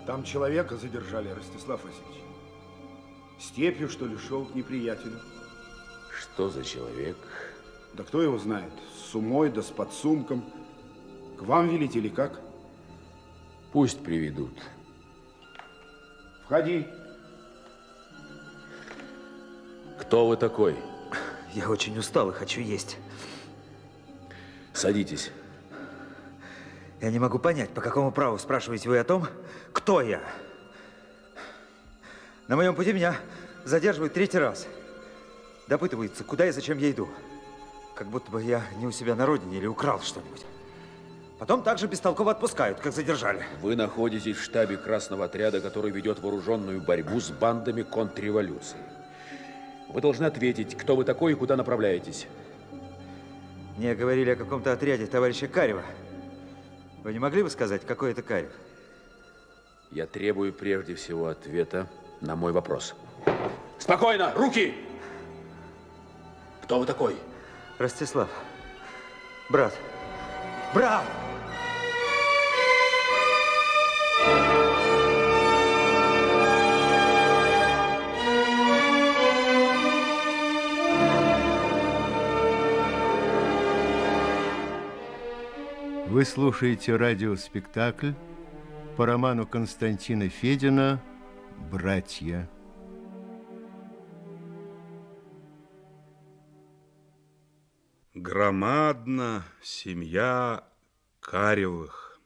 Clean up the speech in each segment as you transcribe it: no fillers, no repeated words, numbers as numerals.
Там человека задержали, Ростислав Васильевич. Степью, что ли, шел к неприятелю. Что за человек? Да кто его знает? С сумой, да с подсумком. К вам велите или как? Пусть приведут. Входи. Кто вы такой? Я очень устал и хочу есть. Садитесь. Я не могу понять, по какому праву спрашиваете вы о том, кто я. На моем пути меня задерживают третий раз. Допытываются, куда и зачем я иду. Как будто бы я не у себя на родине или украл что-нибудь. Потом также бестолково отпускают, как задержали. Вы находитесь в штабе Красного отряда, который ведет вооруженную борьбу с бандами контрреволюции. Вы должны ответить, кто вы такой и куда направляетесь. Мне говорили о каком-то отряде товарища Карева. Вы не могли бы сказать, какой это Карев? Я требую прежде всего ответа на мой вопрос. Спокойно! Руки! Кто вы такой? Ростислав. Брат. Брат! Вы слушаете радиоспектакль по роману Константина Федина «Братья». Громадна семья Каревых.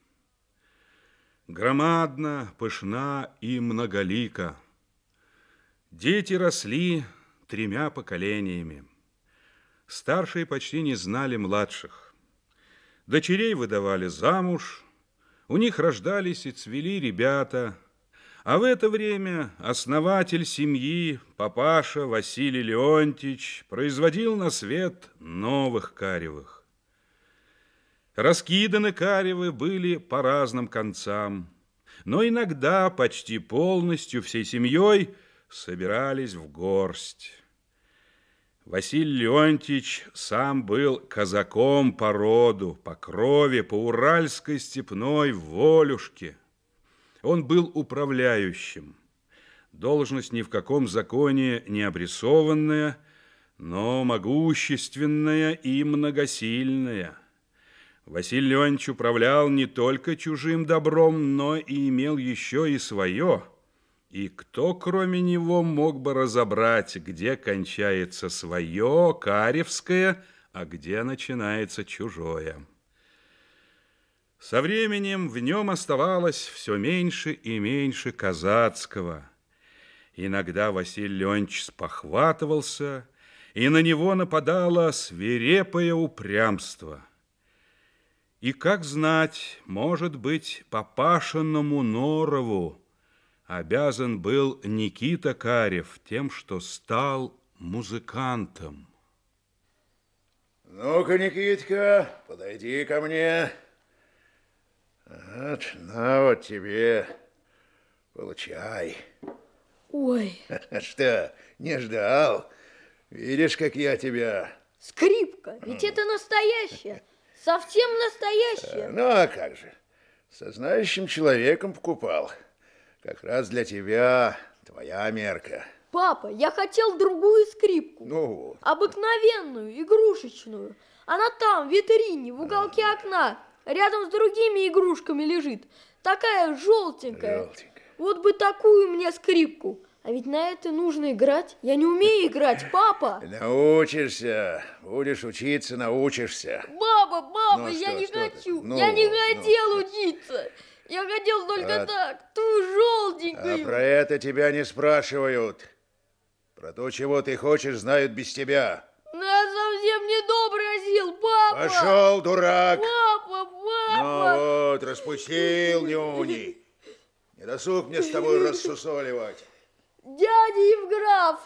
Громадна, пышна и многолика. Дети росли 3 поколениями. Старшие почти не знали младших. Дочерей выдавали замуж, у них рождались и цвели ребята. А в это время основатель семьи, папаша Василий Леонтьевич, производил на свет новых Каревых. Раскиданы Каревы были по разным концам, но иногда почти полностью всей семьей собирались в горсть. Василий Леонтьевич сам был казаком по роду, по крови, по уральской степной волюшке. Он был управляющим. Должность ни в каком законе не обрисованная, но могущественная и многосильная. Василий Леонтьевич управлял не только чужим добром, но и имел еще и свое. И кто, кроме него, мог бы разобрать, где кончается свое, каревское, а где начинается чужое? Со временем в нем оставалось все меньше и меньше казацкого. Иногда Василий Леонтьевич спохватывался, и на него нападало свирепое упрямство. И, как знать, может быть, папашиному норову обязан был Никита Карев тем, что стал музыкантом. Ну-ка, Никитка, подойди ко мне. Вот, на вот тебе, получай. Ой. Что, не ждал? Видишь, как я тебя... Скрипка, ведь это настоящая, совсем настоящая. Ну, а как же, со знающим человеком покупал. Как раз для тебя твоя мерка. Папа, я хотел другую скрипку. Ну? Обыкновенную, игрушечную. Она там, в витрине, в уголке окна, рядом с другими игрушками лежит. Такая желтенькая. Желтенькая. Вот бы такую мне скрипку. А ведь на это нужно играть. Я не умею играть, папа. Научишься. Будешь учиться, научишься. Папа, Ну, я что, не что хочу. ты? Ну, Я не ну. хотел учиться. Я хотел только так, ту желтенькую. А про это тебя не спрашивают. Про то, чего ты хочешь, знают без тебя. Я совсем не то просил, папа. Пошел, дурак. Папа. Ну вот, распустил нюни. Не досуг мне с тобой рассусоливать. Дядя Евграф.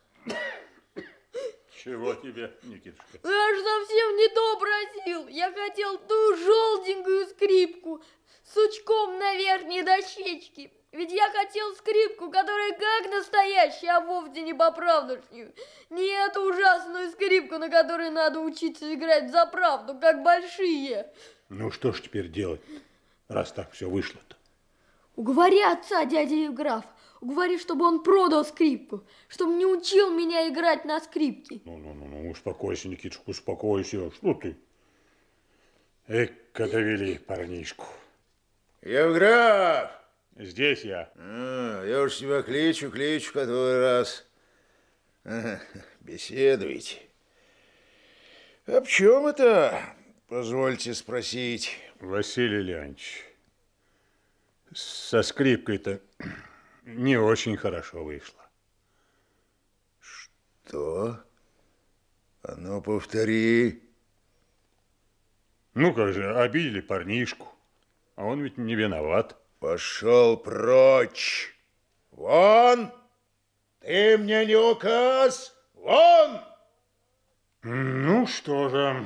Чего тебе, Никитушка? Я же совсем не то просил. Я хотел ту желтенькую скрипку с сучком на верхней дощечке. Ведь я хотел скрипку, которая как настоящая, а вовсе не поправдушнюю. Не эту ужасную скрипку, на которой надо учиться играть за правду, как большие. Ну, что ж теперь делать, раз так все вышло-то? Уговори отца, дядя Евграф. Уговори, чтобы он продал скрипку, чтобы не учил меня играть на скрипке. Ну, успокойся, Никитушка, успокойся. Что ты? Эка довели парнишку. Евграф! Здесь я. Я уж тебя кличу который раз. Беседуйте. Об чем это, позвольте спросить? Василий Леонтьевич, со скрипкой-то не очень хорошо вышло. Что? А ну, повтори. Ну, как же, обидели парнишку, а он ведь не виноват. Пошел прочь. Вон! Ты мне не указ! Вон! Ну, что же.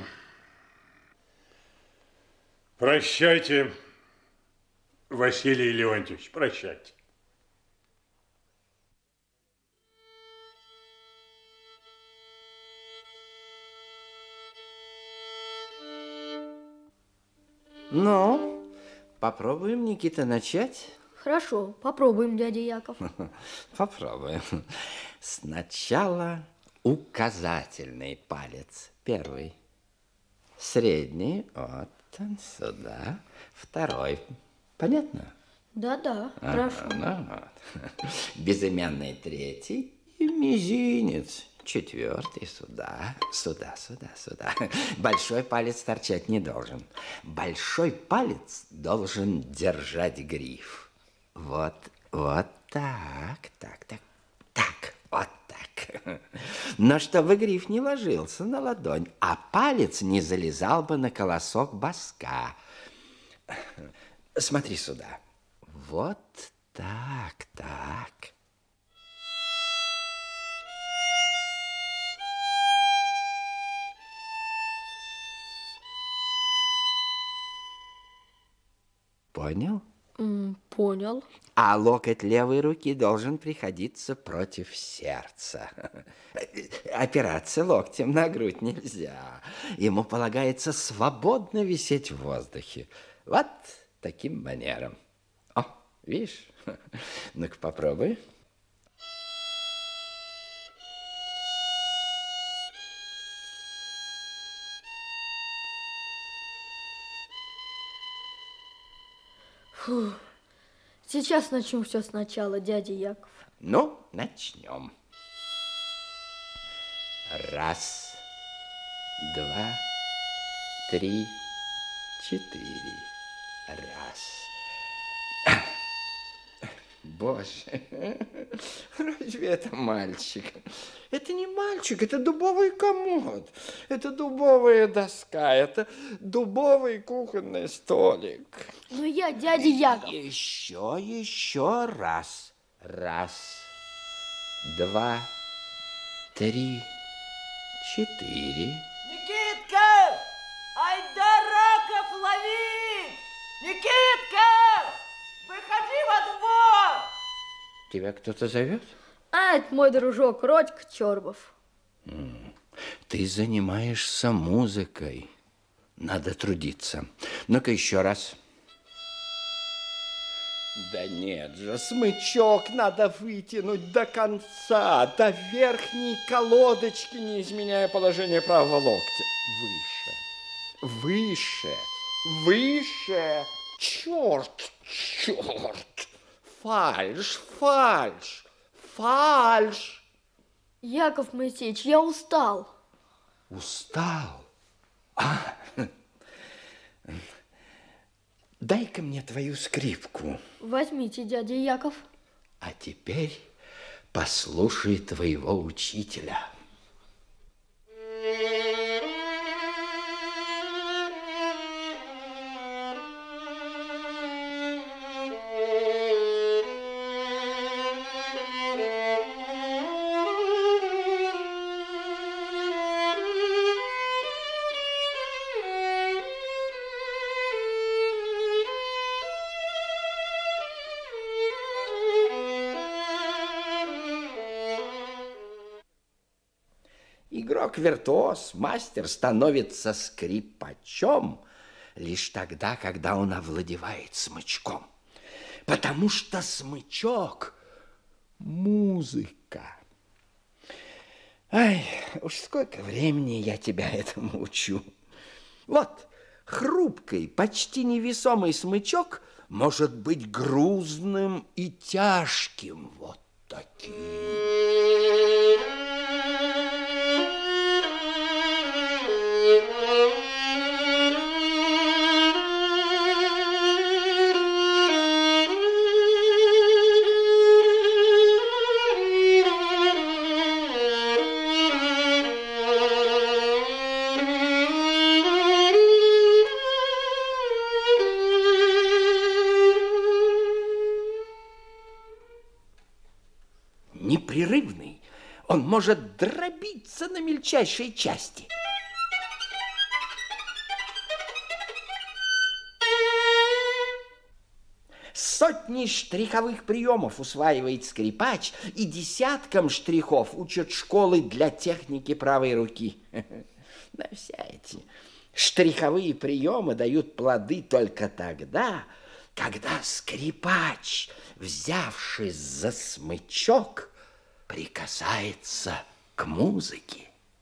Прощайте, Василий Леонтьевич, прощайте. Ну, попробуем, Никита, начать? Хорошо, попробуем, дядя Яков. Попробуем. Сначала указательный палец. Первый. Средний. Вот он сюда. Второй. Понятно? Да-да, хорошо. Ну, вот. Безымянный третий. И мизинец. Четвертый сюда. Сюда. Большой палец торчать не должен. Большой палец должен держать гриф. Вот так, вот так. Но чтобы гриф не ложился на ладонь, а палец не залезал бы на колосок боска. Смотри сюда. Вот так. Понял? Понял. А локоть левой руки должен приходиться против сердца. Опираться локтем на грудь нельзя. Ему полагается свободно висеть в воздухе. Вот таким манером. О, видишь? Ну-ка попробуй. Фу. Сейчас начнем все сначала, дядя Яков. Ну, начнем. 1, 2, 3, 4. 1. Боже, разве это мальчик? Это не мальчик, это дубовый комод, это дубовая доска, это дубовый кухонный столик. Но я дядя Яков. Еще раз. 1, 2, 3, 4. Никитка! Айда раков ловить! Никитка! Выходи во двор! Тебя кто-то зовет? Это мой дружок Родька Чорбов. Ты занимаешься музыкой. Надо трудиться. Ну-ка еще раз. Да нет же, смычок надо вытянуть до конца, до верхней колодочки, не изменяя положение правого локтя. Выше. Черт. Фальшь. Яков Моисеевич, я устал. Устал? Дай-ка мне твою скрипку. Возьмите, дядя Яков. А теперь послушай твоего учителя. Игрок-виртуоз, мастер становится скрипачом лишь тогда, когда он овладевает смычком. Потому что смычок – музыка. Ай, уж сколько времени я тебя этому учу. Вот, хрупкий, почти невесомый смычок может быть грузным и тяжким. Вот таким. Непрерывный, он может дробиться на мельчайшие части. Сотни штриховых приемов усваивает скрипач, и десяткам штрихов учат школы для техники правой руки. Но все эти штриховые приемы дают плоды только тогда, когда скрипач, взявшись за смычок, прикасается к музыке.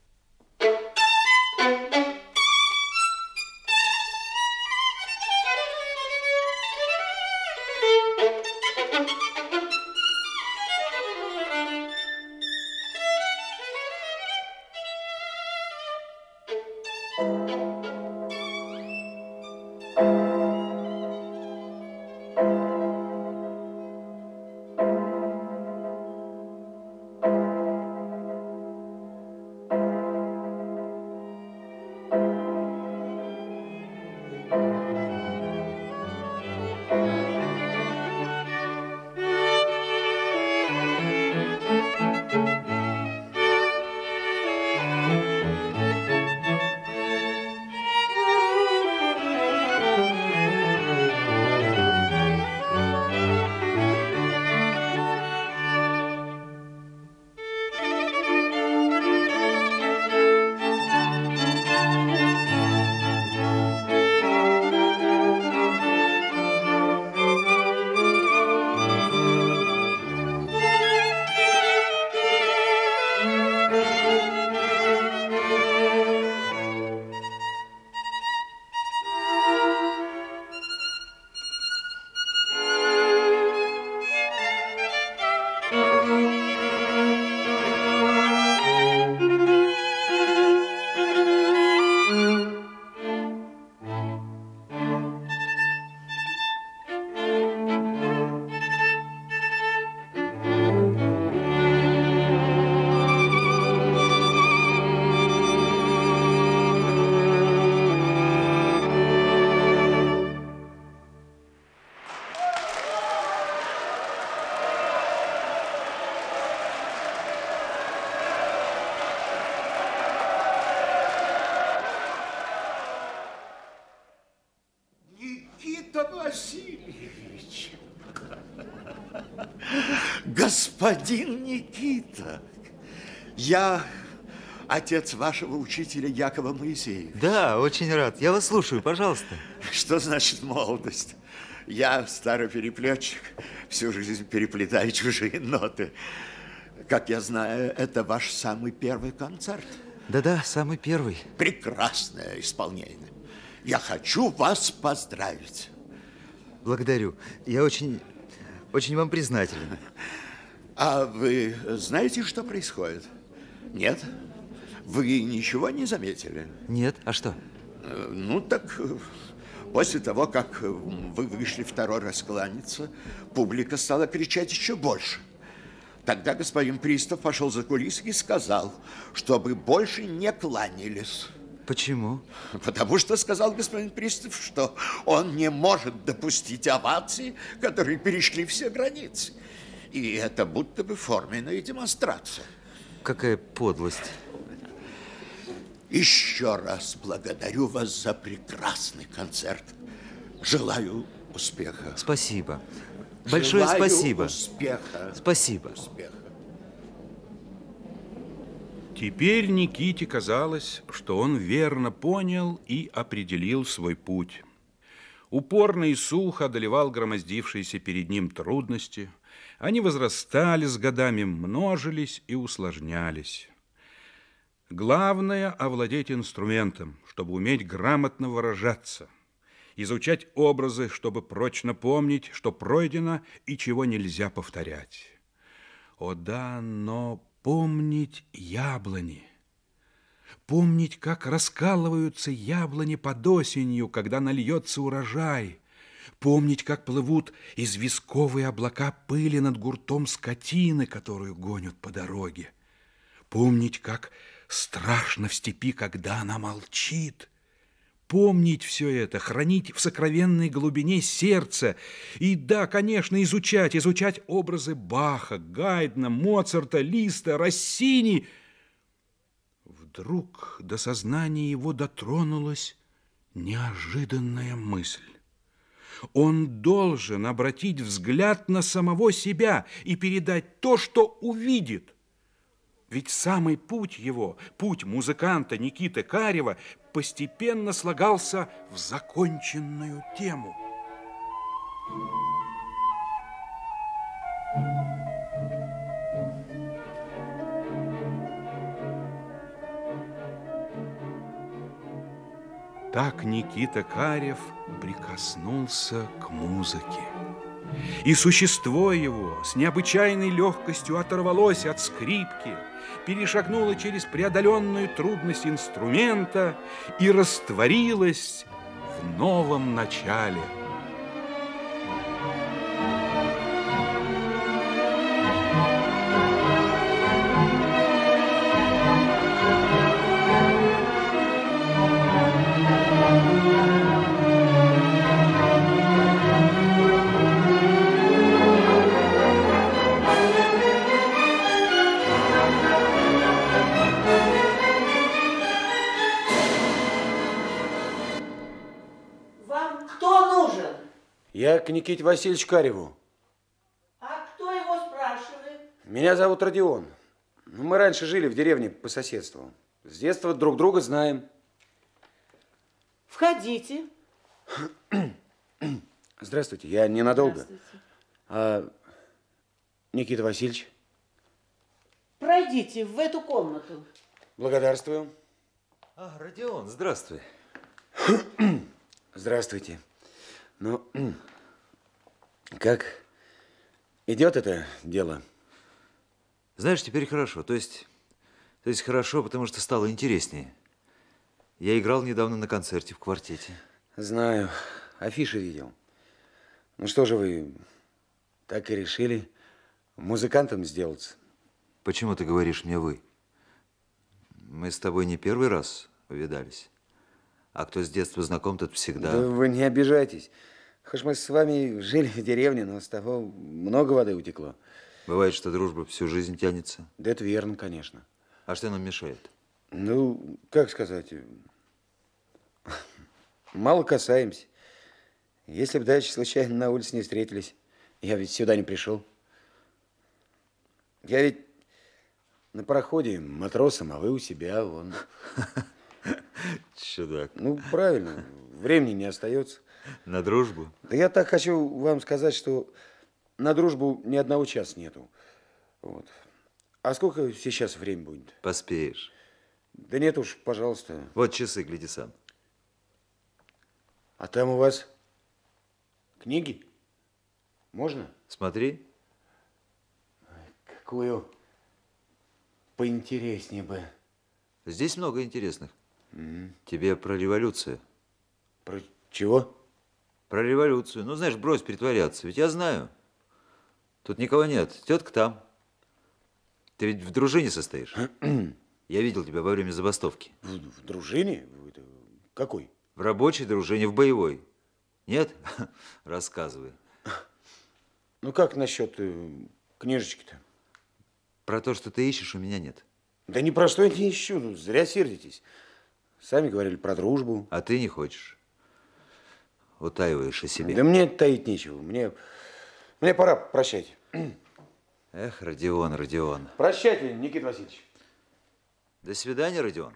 Васильевич. Господин Никита, я отец вашего учителя Якова Моисеева. Да, очень рад. Я вас слушаю, пожалуйста. Что значит молодость? Я старый переплетчик, всю жизнь переплетаю чужие ноты. Как я знаю, это ваш самый первый концерт. Да-да, самый первый. Прекрасное исполнение. Я хочу вас поздравить. Благодарю. Я очень вам признателен. А вы знаете, что происходит? Нет? Вы ничего не заметили? Нет. А что? Ну, так после того, как вы вышли второй раз кланяться, публика стала кричать еще больше. Тогда господин пристав пошел за кулисы и сказал, чтобы больше не кланялись. Почему? Потому что сказал господин пристав, что он не может допустить овации, которые перешли все границы. И это будто бы форменная демонстрация. Какая подлость. Еще раз благодарю вас за прекрасный концерт. Желаю успеха. Спасибо. Большое спасибо. Успеха. Спасибо. Успеха. Теперь Никите казалось, что он верно понял и определил свой путь. Упорно и сухо одолевал громоздившиеся перед ним трудности. Они возрастали с годами, множились и усложнялись. Главное – овладеть инструментом, чтобы уметь грамотно выражаться, изучать образы, чтобы прочно помнить, что пройдено и чего нельзя повторять. О да, но помнить яблони. Помнить, как раскалываются яблони под осенью, когда нальется урожай. Помнить, как плывут известковые облака пыли над гуртом скотины, которую гонят по дороге. Помнить, как страшно в степи, когда она молчит. Помнить все это, хранить в сокровенной глубине сердца. И да, конечно, изучать образы Баха, Гайдна, Моцарта, Листа, Россини. Вдруг до сознания его дотронулась неожиданная мысль. Он должен обратить взгляд на самого себя и передать то, что увидит. Ведь самый путь его, путь музыканта Никиты Карева, постепенно слагался в законченную тему. Так Никита Карев прикоснулся к музыке. И существо его с необычайной легкостью оторвалось от скрипки, перешагнуло через преодоленную трудность инструмента и растворилось в новом начале. Я к Никите Васильевичу Кареву. А кто его спрашивает? Меня зовут Родион. Мы раньше жили в деревне по соседству. С детства друг друга знаем. Входите. Здравствуйте, я ненадолго. Здравствуйте. А Никита Васильевич? Пройдите в эту комнату. Благодарствую. А, Родион, здравствуй. Здравствуйте. Ну, как идет это дело? Знаешь, теперь хорошо. То есть хорошо, потому что стало интереснее. Я играл недавно на концерте в квартете. Знаю, афиши видел. Ну что же вы так и решили музыкантом сделаться? Почему ты говоришь мне «вы»? Мы с тобой не первый раз увидались. А кто с детства знаком, тот всегда... Да вы не обижайтесь. Хоть мы с вами жили в деревне, но с того много воды утекло. Бывает, что дружба всю жизнь тянется. Да это верно, конечно. А что нам мешает? Ну, как сказать, мало касаемся. Если бы дальше случайно на улице не встретились, я ведь сюда не пришел. Я ведь на пароходе матросом, а вы у себя, вон. Чудак. Ну, правильно, времени не остается. На дружбу? Да я так хочу вам сказать, что на дружбу ни одного часа нету. Вот. А сколько сейчас время будет? Поспеешь. Да нет уж, пожалуйста. Вот часы, гляди сам. А там у вас книги? Можно? Смотри. Какую поинтереснее бы. Здесь много интересных. Тебе про революцию. Про чего? Про революцию. Ну, знаешь, брось притворяться. Ведь я знаю. Тут никого нет. Тетка там. Ты ведь в дружине состоишь? Я видел тебя во время забастовки. В дружине? Какой? В рабочей дружине, в боевой. Нет? Рассказывай. Ну, как насчет книжечки-то? Про то, что ты ищешь, у меня нет. Да ни про что я не ищу. Ну, зря сердитесь. Сами говорили про дружбу. А ты не хочешь. Утаиваешь о себе. Да мне таить нечего. Мне пора. Прощайте. Эх, Родион, Родион. Прощайте, Никита Васильевич. До свидания, Родион.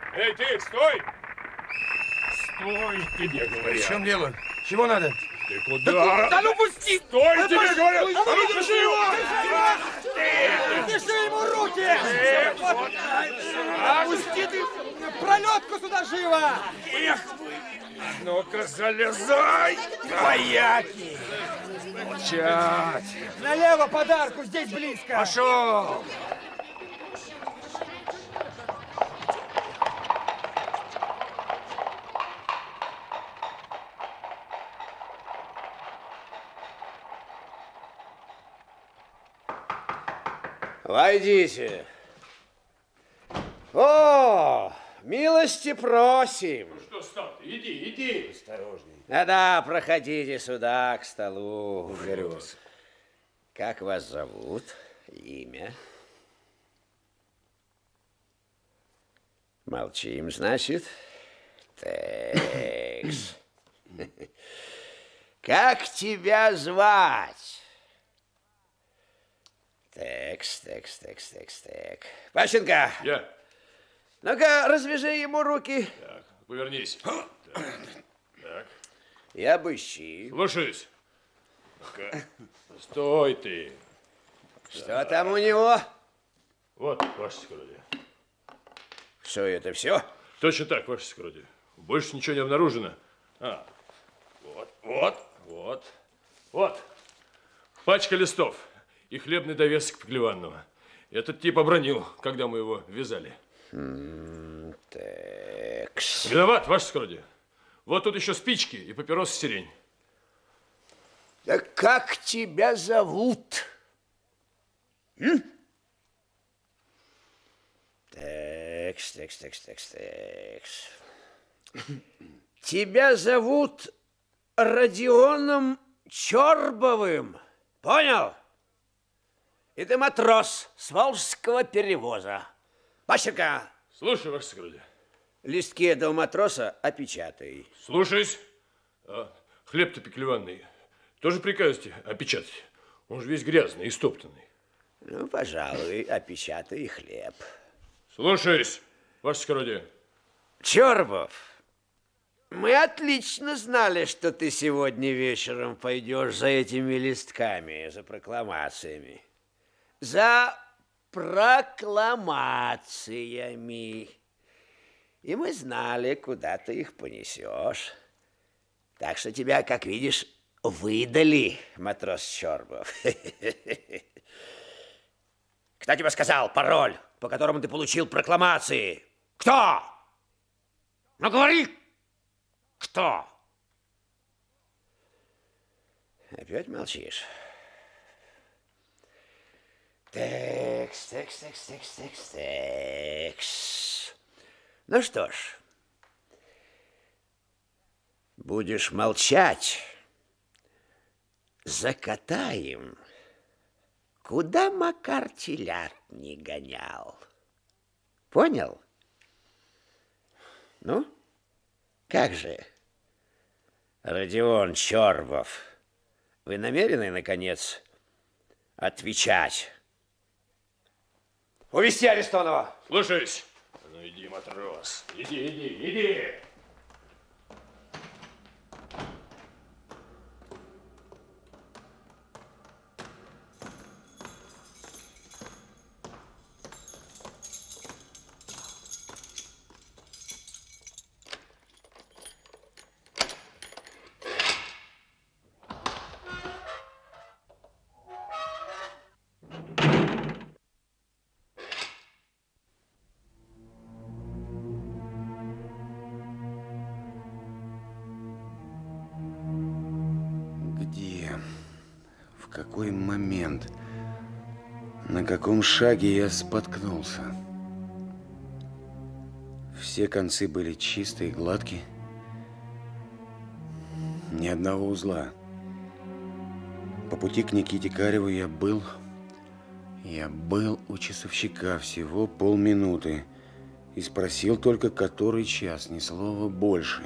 Эй, ты, стой! Стой, тебе говорят. В чем дело? Чего надо? Ты куда? Да ну пусти! Стой, тебе говорят! А ну держи его! Держи ему руки! Пусти ты пролетку сюда живо! Эх вы! Ну-ка, залезай, вояки! Молчать! Налево подарку, здесь близко! Пошел! Войдите. О, милости просим. Ну что стал ты? Иди, иди. Осторожней. Да-да, проходите сюда, к столу. Благодарю вас. Как вас зовут? Имя? Молчим, значит. Текс. Как тебя звать? Текс. Пащенко! Я. Ну-ка, развяжи ему руки. Так, повернись. Так. И обыщи. Слушаюсь. Ну-ка. Стой ты. Что там у него? Вот, ваше скородие. Что, это все? Точно так, ваше скородие. Больше ничего не обнаружено. Вот. Пачка листов и хлебный довесок Поклеванного. Этот тип обронил, когда мы его вязали. Текс. Виноват, ваше скородие. Вот тут еще спички и папиросы сирень. Да как тебя зовут? Текс. Тебя зовут Родионом Чорбовым. Понял? И ты матрос с волжского перевоза. Пащенко! Слушай, ваше скородие. Листки этого матроса опечатай. Слушаюсь. Хлеб-то Поклеванный тоже прикажете опечатать? Он же весь грязный и стоптанный. Ну, пожалуй, опечатай хлеб. Слушаюсь, ваше скородие. Чорбов, мы отлично знали, что ты сегодня вечером пойдешь за этими листками, за прокламациями. За прокламациями. И мы знали, куда ты их понесешь. Так что тебя, как видишь, выдали, матрос Чорбов. Кто тебе сказал пароль, по которому ты получил прокламации? Кто? Ну, говори! Кто? Опять молчишь? Текс. Ну что ж, будешь молчать, закатаем, куда Макар телят не гонял. Понял? Ну, как же, Родион Чорбов, вы намерены, наконец, отвечать? Увести арестованного! Слушаюсь. Ну, иди, матрос. Иди. В какой момент, на каком шаге я споткнулся? Все концы были чистые, гладкие. Ни одного узла. По пути к Никите Кареву я был у часовщика всего полминуты и спросил только, который час, ни слова больше.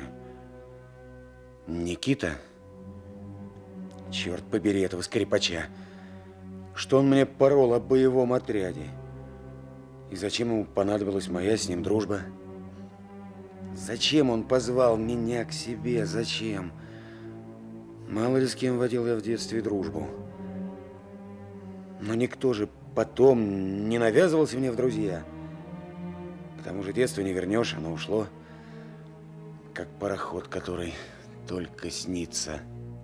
Никита? Черт побери этого скрипача. Что он мне порол о боевом отряде? И зачем ему понадобилась моя с ним дружба? Зачем он позвал меня к себе? Зачем? Мало ли с кем водил я в детстве дружбу. Но никто же потом не навязывался мне в друзья. К тому же детство не вернешь, оно ушло, как пароход, который только снится.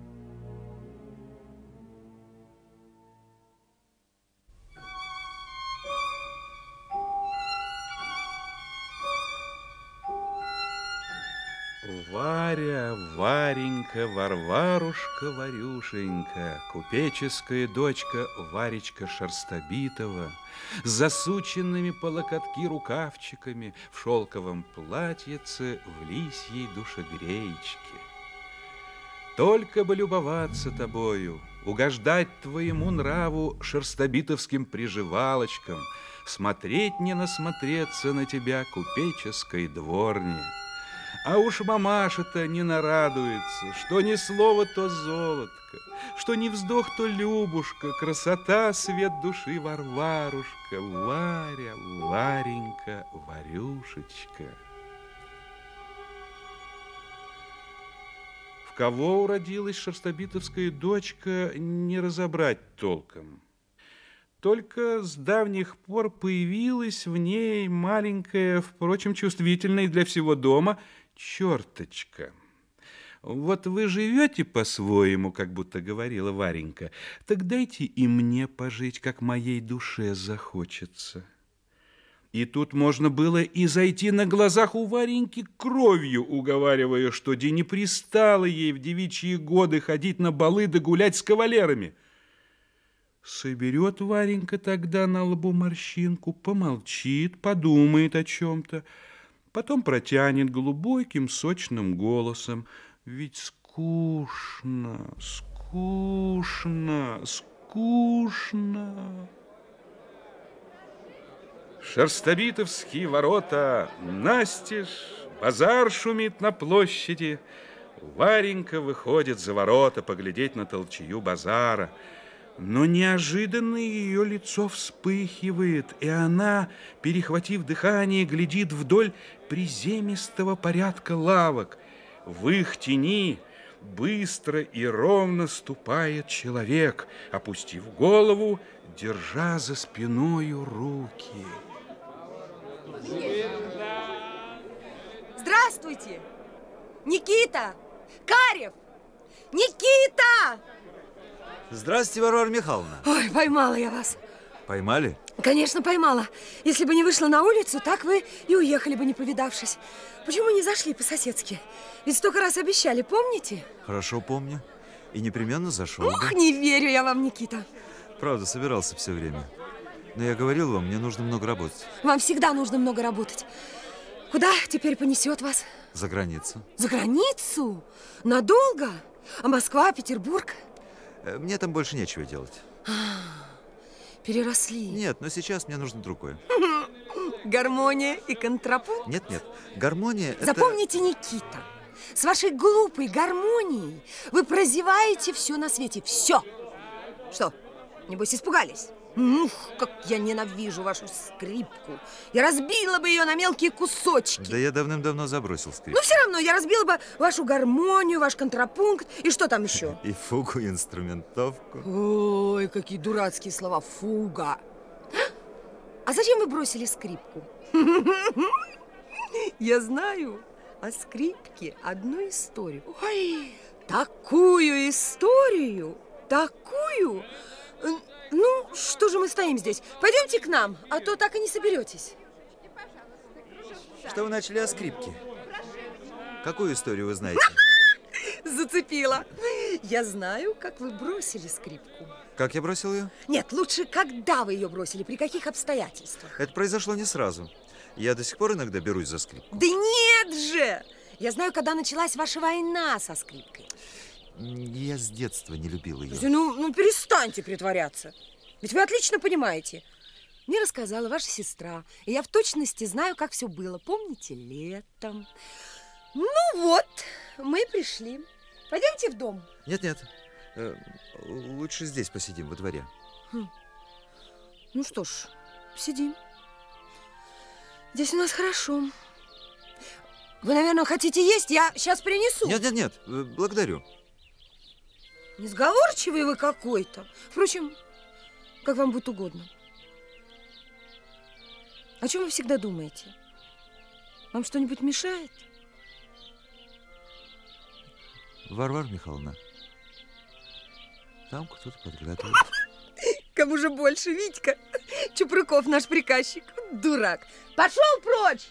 Варя, Варенька, Варварушка, Варюшенька, купеческая дочка Варечка Шерстобитова, с засученными по локотки рукавчиками, в шелковом платьице, в лисьей душегреечке. Только бы любоваться тобою, угождать твоему нраву шерстобитовским приживалочкам, смотреть не насмотреться на тебя купеческой дворни. А уж мамаша-то не нарадуется, что ни слово, то золотко, что ни вздох, то Любушка, красота, свет души, Варварушка, Варя, Варенька, Варюшечка. В кого уродилась шерстобитовская дочка, не разобрать толком. Только с давних пор появилась в ней маленькая, впрочем, чувствительная для всего дома, черточка. Вот вы живете по-своему, как будто говорила Варенька, так дайте и мне пожить, как моей душе захочется. И тут можно было и зайти на глазах у Вареньки кровью, уговаривая, что де не пристало ей в девичьи годы ходить на балы да гулять с кавалерами. Соберет Варенька тогда на лбу морщинку, помолчит, подумает о чем-то, потом протянет глубоким сочным голосом: ведь скучно, скучно, скучно. Шерстобитовские ворота настежь, базар шумит на площади. Варенька выходит за ворота поглядеть на толчею базара. Но неожиданно ее лицо вспыхивает, и она, перехватив дыхание, глядит вдоль приземистого порядка лавок. В их тени быстро и ровно ступает человек, опустив голову, держа за спиною руки. Здравствуйте! Никита! Карев! Никита! Здравствуйте, Варвара Михайловна. Ой, поймала я вас. Поймали? Конечно, поймала. Если бы не вышла на улицу, так вы и уехали бы, не повидавшись. Почему не зашли по-соседски? Ведь столько раз обещали, помните? Хорошо помню. И непременно зашел бы. Ох, не верю я вам, Никита. Правда, собирался все время. Но я говорил вам, мне нужно много работать. Вам всегда нужно много работать. Куда теперь понесет вас? За границу. За границу? Надолго? А Москва, Петербург? Мне там больше нечего делать. Переросли. Нет, но сейчас мне нужно другое. Гармония и контрапункт? Нет, гармония это... Запомните, Никита, с вашей глупой гармонией вы прозеваете все на свете. Все. Что, небось, испугались? Ух, как я ненавижу вашу скрипку. Я разбила бы ее на мелкие кусочки. Да я давным-давно забросил скрипку. Но все равно я разбила бы вашу гармонию, ваш контрапункт. И что там еще? И фугу, и инструментовку. Ой, какие дурацкие слова. Фуга. А зачем вы бросили скрипку? Я знаю о скрипке одну историю. Ой, такую историю, такую... Ну, что же мы стоим здесь? Пойдемте к нам, а то так и не соберетесь. Что вы начали о скрипке? Какую историю вы знаете? Зацепила. Я знаю, как вы бросили скрипку. Как я бросил ее? Нет, лучше, когда вы ее бросили, при каких обстоятельствах. Это произошло не сразу. Я до сих пор иногда берусь за скрипку. Да нет же! Я знаю, когда началась ваша война со скрипкой. Я с детства не любил ее. Ну, перестаньте притворяться. Ведь вы отлично понимаете. Мне рассказала ваша сестра, и я в точности знаю, как все было. Помните, летом? Ну вот, мы пришли. Пойдемте в дом. Нет. Лучше здесь посидим, во дворе. Ну что ж, сидим. Здесь у нас хорошо. Вы, наверное, хотите есть? Я сейчас принесу. Нет, благодарю. Несговорчивый вы какой-то. Впрочем, как вам будет угодно. О чем вы всегда думаете? Вам что-нибудь мешает? Варвара Михайловна, там кто-то подглядывает. Кому же больше, Витька? Чупрыков наш приказчик. Дурак. Пошел прочь!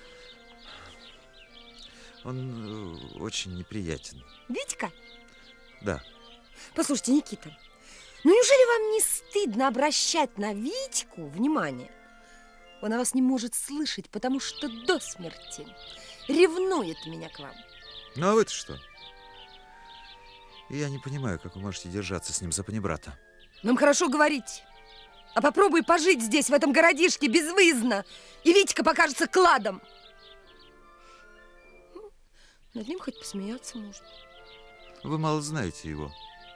Он очень неприятен. Витька? Да. Послушайте, Никита, ну неужели вам не стыдно обращать на Витьку внимание? Он о вас не может слышать, потому что до смерти ревнует меня к вам. Ну а вы-то что? Я не понимаю, как вы можете держаться с ним за панибрата. Нам хорошо говорить. А попробуй пожить здесь, в этом городишке, безвыездно, и Витька покажется кладом. Над ним хоть посмеяться можно. Вы мало знаете его.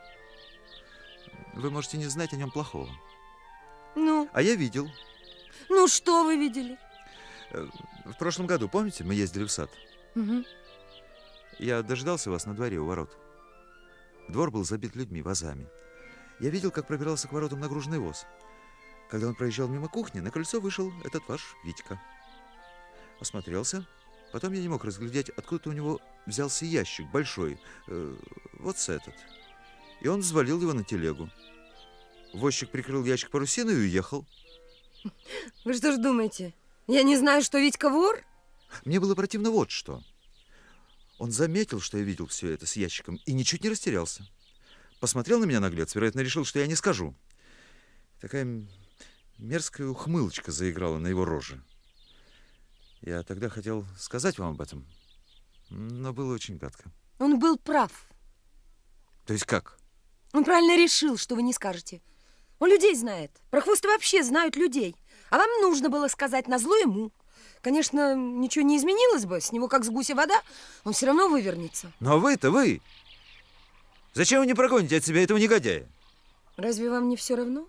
Вы можете не знать о нем плохого. Ну? А я видел. Ну, что вы видели? В прошлом году, помните, мы ездили в сад? Угу. Я дожидался вас на дворе у ворот. Двор был забит людьми, вазами. Я видел, как пробирался к воротам нагруженный воз. Когда он проезжал мимо кухни, на крыльцо вышел этот ваш Витька. Осмотрелся. Потом я не мог разглядеть, откуда у него взялся ящик большой, вот с этот. И он взвалил его на телегу. Возчик прикрыл ящик парусиной и уехал. Вы что ж думаете, я не знаю, что Витька вор? Мне было противно вот что. Он заметил, что я видел все это с ящиком, и ничуть не растерялся. Посмотрел на меня наглец, вероятно, решил, что я не скажу. Такая мерзкая ухмылочка заиграла на его роже. Я тогда хотел сказать вам об этом, но было очень гадко. Он был прав. То есть как? Он правильно решил, что вы не скажете. Он людей знает. Прохвосты вообще знают людей. А вам нужно было сказать назло ему. Конечно, ничего не изменилось бы. С него как с гуся вода. Он все равно вывернется. Но вы-то вы! Зачем вы не прогоните от себя этого негодяя? Разве вам не все равно?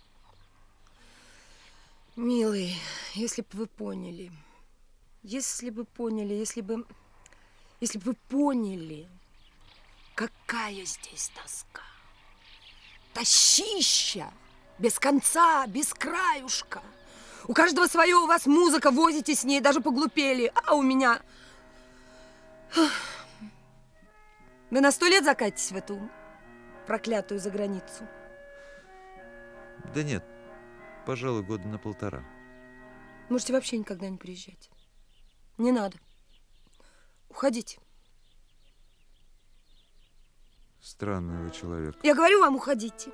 Милый, если бы вы поняли... Если бы вы поняли, какая здесь тоска. Тащища, без конца, без краюшка. У каждого свое, у вас музыка, возите с ней, даже поглупели. А у меня... Вы на 100 лет закатитесь в эту проклятую заграницу? Да нет, пожалуй, года на 1,5. Можете вообще никогда не приезжать. Не надо. Уходите. Странный вы человек. Я говорю вам, уходите.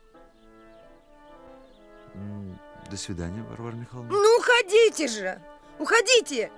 До свидания, Варвара Михайловна. Ну, уходите же! Уходите!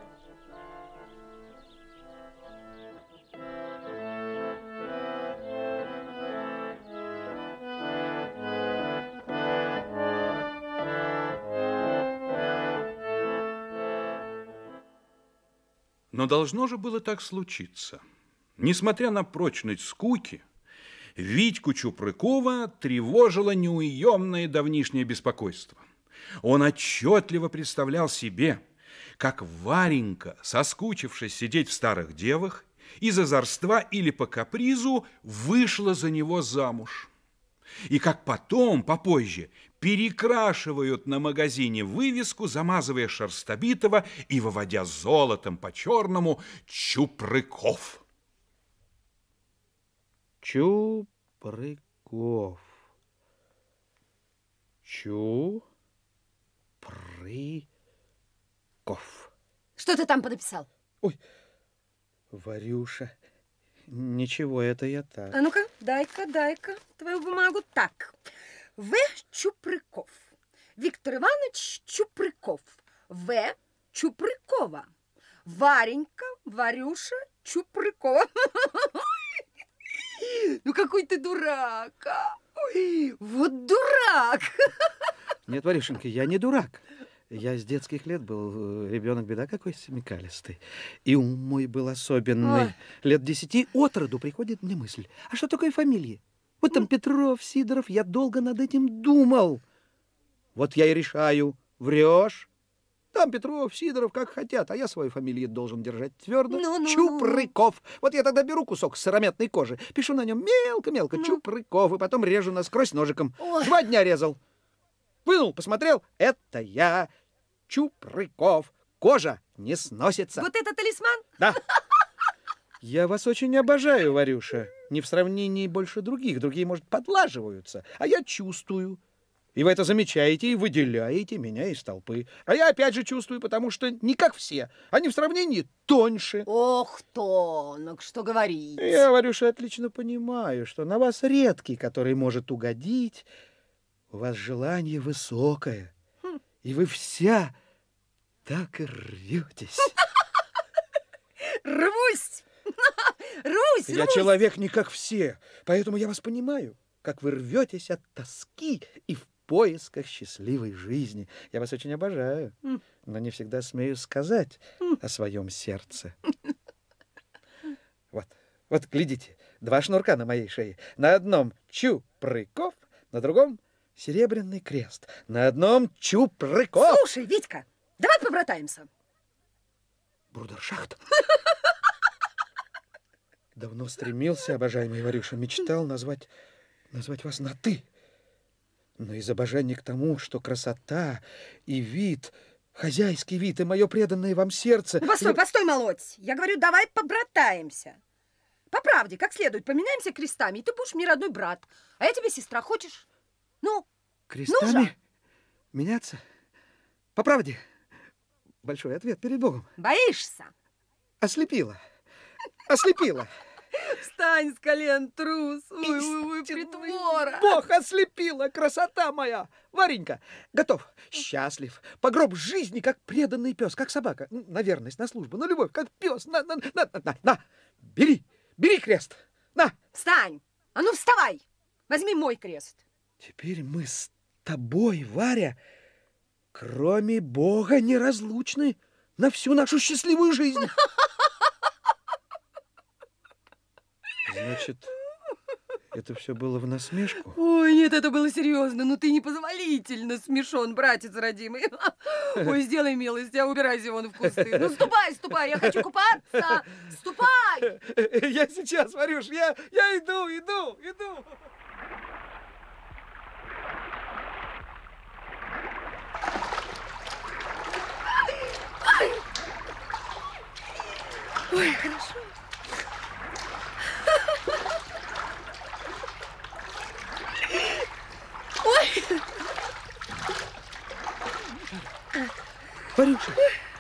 Но должно же было так случиться. Несмотря на прочность скуки, Витьку Чупрыкова тревожило неуемное давнишнее беспокойство. Он отчетливо представлял себе, как Варенька, соскучившись сидеть в старых девах, из озорства или по капризу вышла за него замуж. И как потом, попозже, перекрашивают на магазине вывеску, замазывая Шерстобитова и выводя золотом по черному Чупрыков. Чупрыков. Чупрыков. Что ты там подописал? Ой, Варюша, ничего, это я так. А ну-ка, дай-ка твою бумагу. Так, В. Чупрыков. Виктор Иванович Чупрыков. В. Чупрыкова. Варенька, Варюша Чупрыкова. Ну какой ты дурак, а? Ой, вот дурак. Нет, Варюшенька, я не дурак. Я с детских лет был ребенок беда какой смекалистый. И ум мой был особенный. Ой. Лет 10 от роду приходит мне мысль. А что такое фамилии? Вот там Петров, Сидоров. Я долго над этим думал. Вот я и решаю. Врешь? Там Петров, Сидоров, как хотят, а я свою фамилию должен держать твердо. Ну. Чупрыков. Вот я тогда беру кусок сыромятной кожи, пишу на нем мелко-мелко Чупрыков, и потом режу насквозь ножиком. Ой. 2 дня резал. Вынул, посмотрел, это я, Чупрыков. Кожа не сносится. Вот это талисман? Да. Я вас очень обожаю, Варюша. Не в сравнении больше других. Другие, может, подлаживаются, а я чувствую. И вы это замечаете и выделяете меня из толпы. А я опять же чувствую, потому что не как все. Они в сравнении тоньше. Ох, тонок, что говорить. Я, Варюша, отлично понимаю, что на вас редкий, который может угодить. У вас желание высокое. И вы вся так и рветесь. Рвусь! Русь! Я человек не как все, поэтому я вас понимаю, как вы рветесь от тоски и в поисках счастливой жизни. Я вас очень обожаю, но не всегда смею сказать о своем сердце. Вот, глядите, 2 шнурка на моей шее. На одном Чупрыков, на другом серебряный крест. На одном Чупрыков. Слушай, Витька, давай побратаемся. Брудершафт. Давно стремился, обожаемый Варюша, мечтал назвать вас на «ты». Но из обожания к тому, что красота и вид, хозяйский вид и мое преданное вам сердце... Постой, молодь. Я говорю, давай побратаемся. По правде, как следует, поменяемся крестами, и ты будешь мне родной брат, а я тебе сестра. Хочешь? Ну, крестами? Ну же. Меняться? По правде? Большой ответ перед Богом. Боишься? Ослепила. Встань с колен, трус. Ой, притвора. Бог ослепила, красота моя. Варенька, готов, счастлив. По гроб жизни, как преданный пес, как собака. На верность, на службу, на любовь, как пес. На. Бери крест. На. Встань. А ну, вставай. Возьми мой крест. Теперь мы с тобой, Варя, кроме Бога, неразлучны на всю нашу счастливую жизнь. Значит, это все было в насмешку? Ой, нет, это было серьезно. Ну, ты непозволительно смешон, братец родимый. Ой, сделай милость, убирайся вон в кусты. Ну, ступай, я хочу купаться. Ступай! Я сейчас, Варюш, я иду. Ой, хорошо. Ой! Варюша!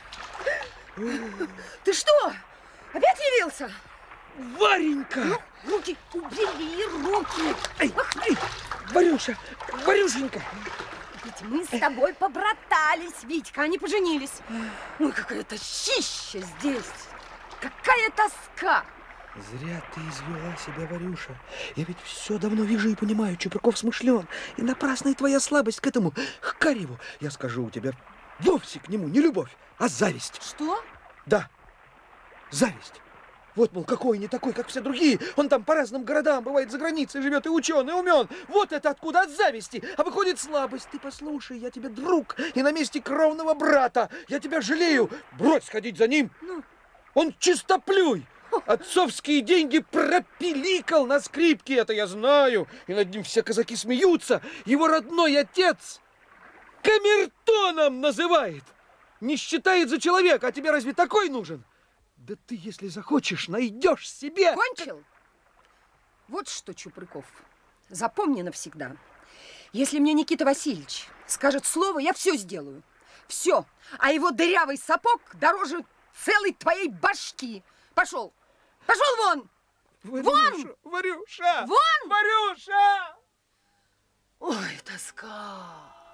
Ты что? Опять явился? Варенька! Ну, руки, убери руки! Эй, Варюша! Варюшенька! Ведь мы с тобой побратались, Витька, они поженились. Ой, какая тащища здесь! Какая тоска! Зря ты извела себя, Варюша. Я ведь все давно вижу и понимаю, Чупрыков смышлен. И напрасная твоя слабость к этому, к Кареву. Я скажу, у тебя вовсе к нему не любовь, а зависть. Что? Да, зависть. Вот, мол, какой не такой, как все другие. Он там по разным городам, бывает, за границей живет, и ученый, умен. Вот это откуда, от зависти. А выходит слабость. Ты послушай, я тебе друг, и на месте кровного брата. Я тебя жалею. Брось ходить за ним. Он чистоплюй. Отцовские деньги пропиликал на скрипке, это я знаю. И над ним все казаки смеются. Его родной отец камертоном называет. Не считает за человека, а тебе разве такой нужен? Да ты, если захочешь, найдешь себе... Кончил? Вот что, Чупрыков, запомни навсегда. Если мне Никита Васильевич скажет слово, я все сделаю. Все. А его дырявый сапог дороже целой твоей башки. Пошел. Пошел вон! Вон! Варюша! Вон! Варюша! Ой, тоска!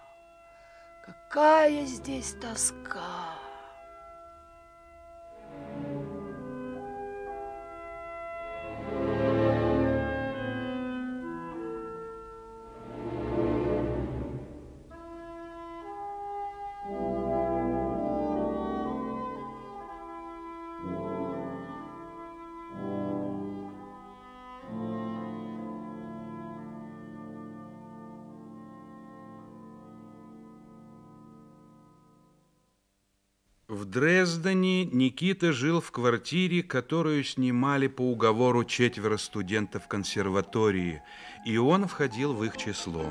Какая здесь тоска! В Дрездене Никита жил в квартире, которую снимали по уговору 4 студентов консерватории, и он входил в их число.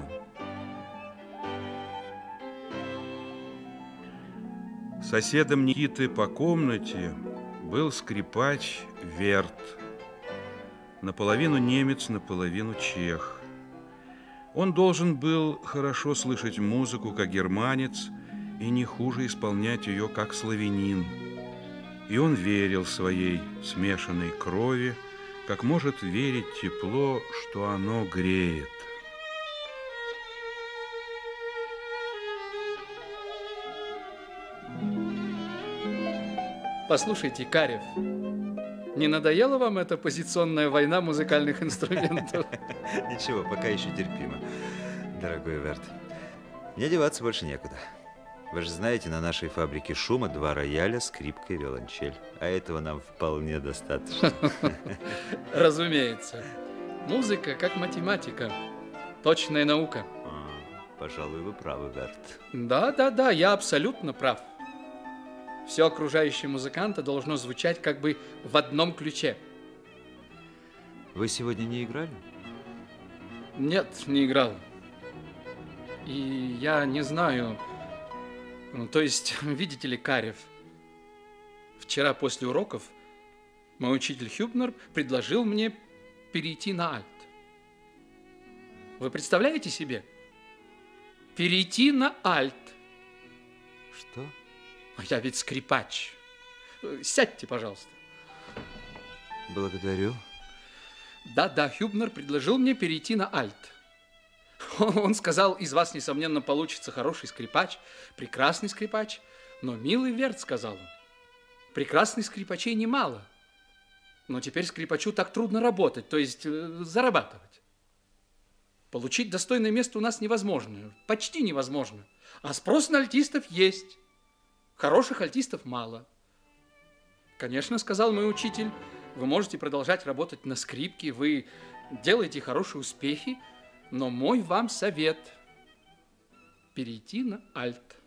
Соседом Никиты по комнате был скрипач Верт, наполовину немец, наполовину чех. Он должен был хорошо слышать музыку, как германец, и не хуже исполнять ее, как славянин. И он верил своей смешанной крови, как может верить тепло, что оно греет. Послушайте, Карев, не надоела вам эта позиционная война музыкальных инструментов? Ничего, пока еще терпимо, дорогой Верт. Мне деваться больше некуда. Вы же знаете, на нашей фабрике шума 2 рояля, скрипка и виолончель. А этого нам вполне достаточно. Разумеется. Музыка как математика. Точная наука. Пожалуй, вы правы, Верт. Да, я абсолютно прав. Все окружающее музыканта должно звучать как бы в одном ключе. Вы сегодня не играли? Нет, не играл. И я не знаю... То есть, видите ли, Карев, вчера после уроков мой учитель Хюбнер предложил мне перейти на альт. Вы представляете себе? Перейти на альт. Что? Я ведь скрипач. Сядьте, пожалуйста. Благодарю. Да, Хюбнер предложил мне перейти на альт. Он сказал, из вас, несомненно, получится хороший скрипач, прекрасный скрипач. Но, милый Верт, сказал он, прекрасных скрипачей немало. Но теперь скрипачу так трудно работать, то есть зарабатывать. Получить достойное место у нас невозможно, почти невозможно. А спрос на альтистов есть. Хороших альтистов мало. Конечно, сказал мой учитель, вы можете продолжать работать на скрипке, вы делаете хорошие успехи, но мой вам совет – перейти на альт.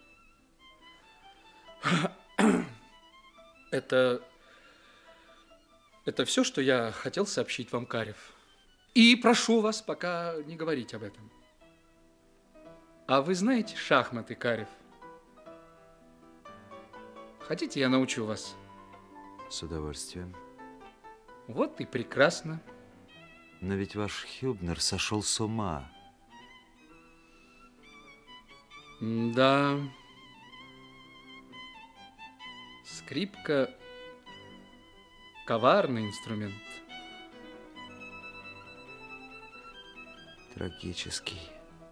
Это все, что я хотел сообщить вам, Карев. И прошу вас пока не говорить об этом. А вы знаете шахматы, Карев? Хотите, я научу вас? С удовольствием. Вот и прекрасно. Но ведь ваш Хюбнер сошел с ума. Да. Скрипка – коварный инструмент. Трагический.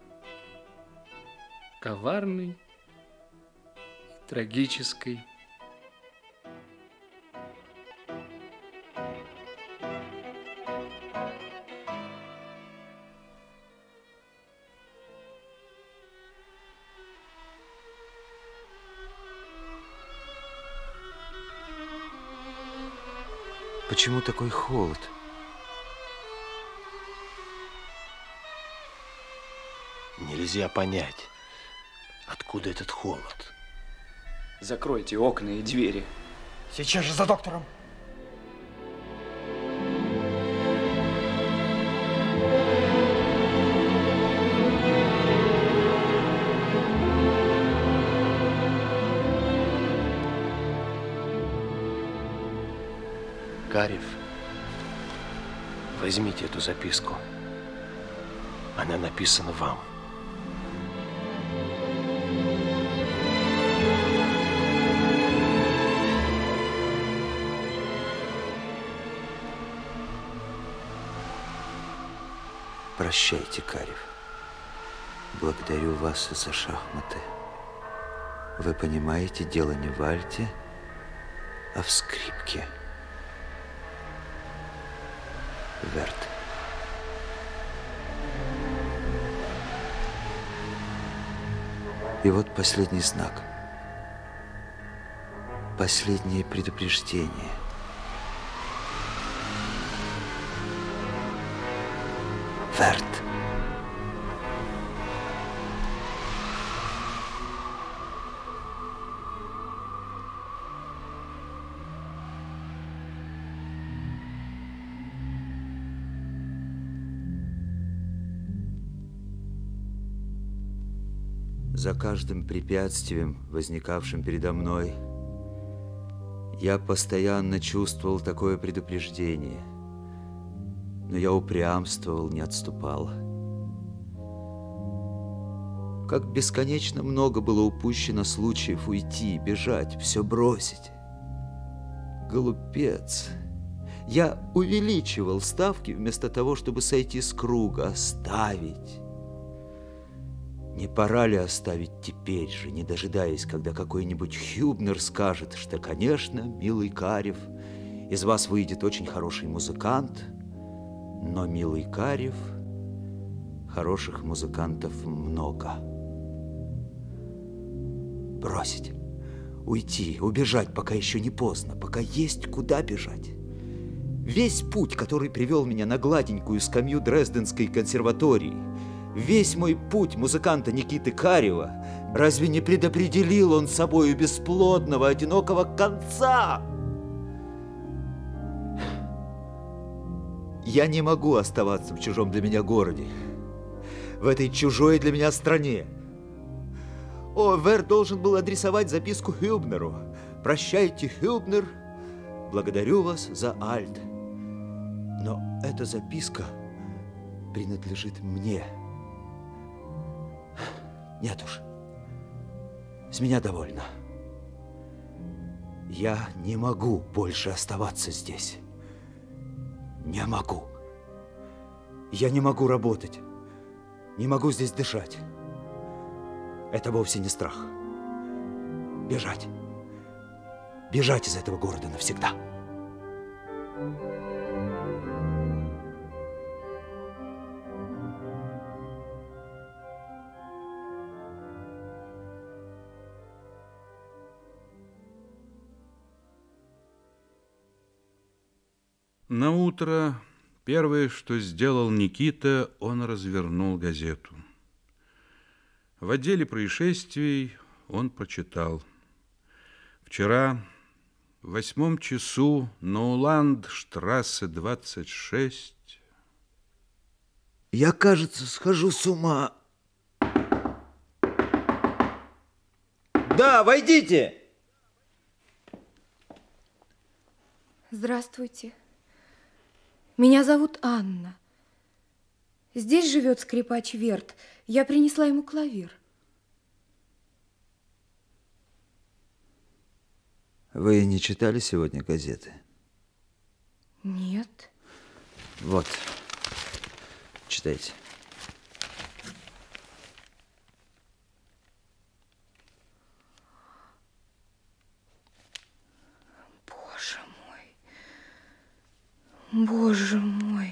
Коварный, трагический. Почему такой холод? Нельзя понять, откуда этот холод. Закройте окна и двери. Сейчас же за доктором. Карев, возьмите эту записку. Она написана вам. Прощайте, Карев. Благодарю вас за шахматы. Вы понимаете, дело не в альте, а в скрипке. Верт. И вот последний знак. Последнее предупреждение. Верт. За каждым препятствием, возникавшим передо мной, я постоянно чувствовал такое предупреждение, но я упрямствовал, не отступал. Как бесконечно много было упущено случаев уйти, бежать, все бросить. Глупец! Я увеличивал ставки вместо того, чтобы сойти с круга, оставить. Не пора ли оставить теперь же, не дожидаясь, когда какой-нибудь Хюбнер скажет, что, конечно, милый Карев, из вас выйдет очень хороший музыкант, но, милый Карев, хороших музыкантов много. Бросить, уйти, убежать, пока еще не поздно, пока есть куда бежать. Весь путь, который привел меня на гладенькую скамью Дрезденской консерватории, весь мой путь музыканта Никиты Карева, разве не предопределил он собою бесплодного, одинокого конца? Я не могу оставаться в чужом для меня городе, в этой чужой для меня стране. О, Вер должен был адресовать записку Хюбнеру. «Прощайте, Хюбнер, благодарю вас за альт». Но эта записка принадлежит мне. Нет уж, с меня довольно. Я не могу больше оставаться здесь. Не могу. Я не могу работать. Не могу здесь дышать. Это вовсе не страх. Бежать. Бежать из этого города навсегда. Наутро первое, что сделал Никита, он развернул газету. В отделе происшествий он прочитал: вчера в 8 часу на Уландштрассе 26. Я, кажется, схожу с ума. Да, войдите! Здравствуйте. Меня зовут Анна. Здесь живет скрипач Верт. Я принесла ему клавир. Вы не читали сегодня газеты? Нет. Вот, читайте. Боже мой. Боже мой.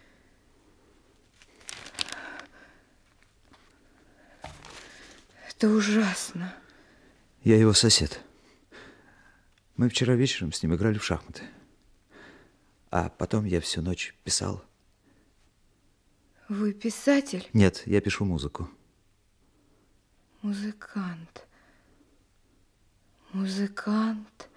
Это ужасно. Я его сосед. Мы вчера вечером с ним играли в шахматы. А потом я всю ночь писал. Вы писатель? Нет, я пишу музыку. Музыкант. Музыкант.